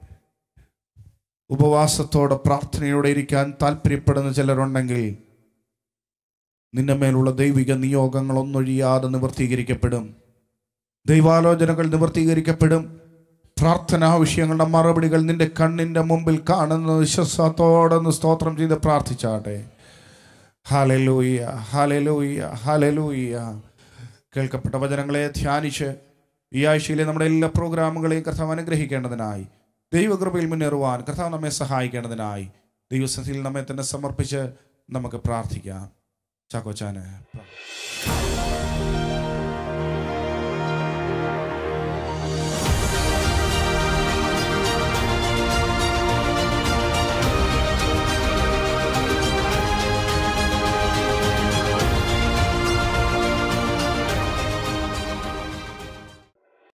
ഉപവാസത്തോടെ പ്രാർത്ഥനയോടെ ഇരിക്കാൻ താല്പര്യപ്പെടുന്ന ചിലരുണ്ടെങ്കിൽ, നിന്റെ മേലുള്ള ദൈവിക നിയോഗങ്ങൾ ഒന്നൊഴിയാതെ നിവർത്തീകരിക്കപ്പെടും. ദൈവാലോചനകൾ നിവർത്തീകരിക്കപ്പെടും. പ്രാർത്ഥനാ വിഷയങ്ങളുടെ മറുപടികൾ നിന്റെ കണ്ണിൻ്റെ മുമ്പിൽ കാണുന്ന വിശ്വാസത്തോടെ സ്തോത്രം ചെയ്ത് പ്രാർത്ഥിച്ചാട്ടെ. Hallelujah, hallelujah, hallelujah. കേൾക്കപ്പെട്ട വചനങ്ങളെ ധ്യാനിച്ച് ഈ ആഴ്ചയിലെ നമ്മുടെ എല്ലാ പ്രോഗ്രാമുകളെയും കർത്താവ് അനുഗ്രഹിക്കേണ്ടതിനായി, ദൈവകൃപയിൽ മുന്നേറുവാൻ കർത്താവ് നമ്മെ സഹായിക്കേണ്ടതിനായി ദൈവസന്നിധിയിൽ നമ്മെ തന്നെ സമർപ്പിച്ച് നമുക്ക് പ്രാർത്ഥിക്കാം. ചാക്കോച്ചാന്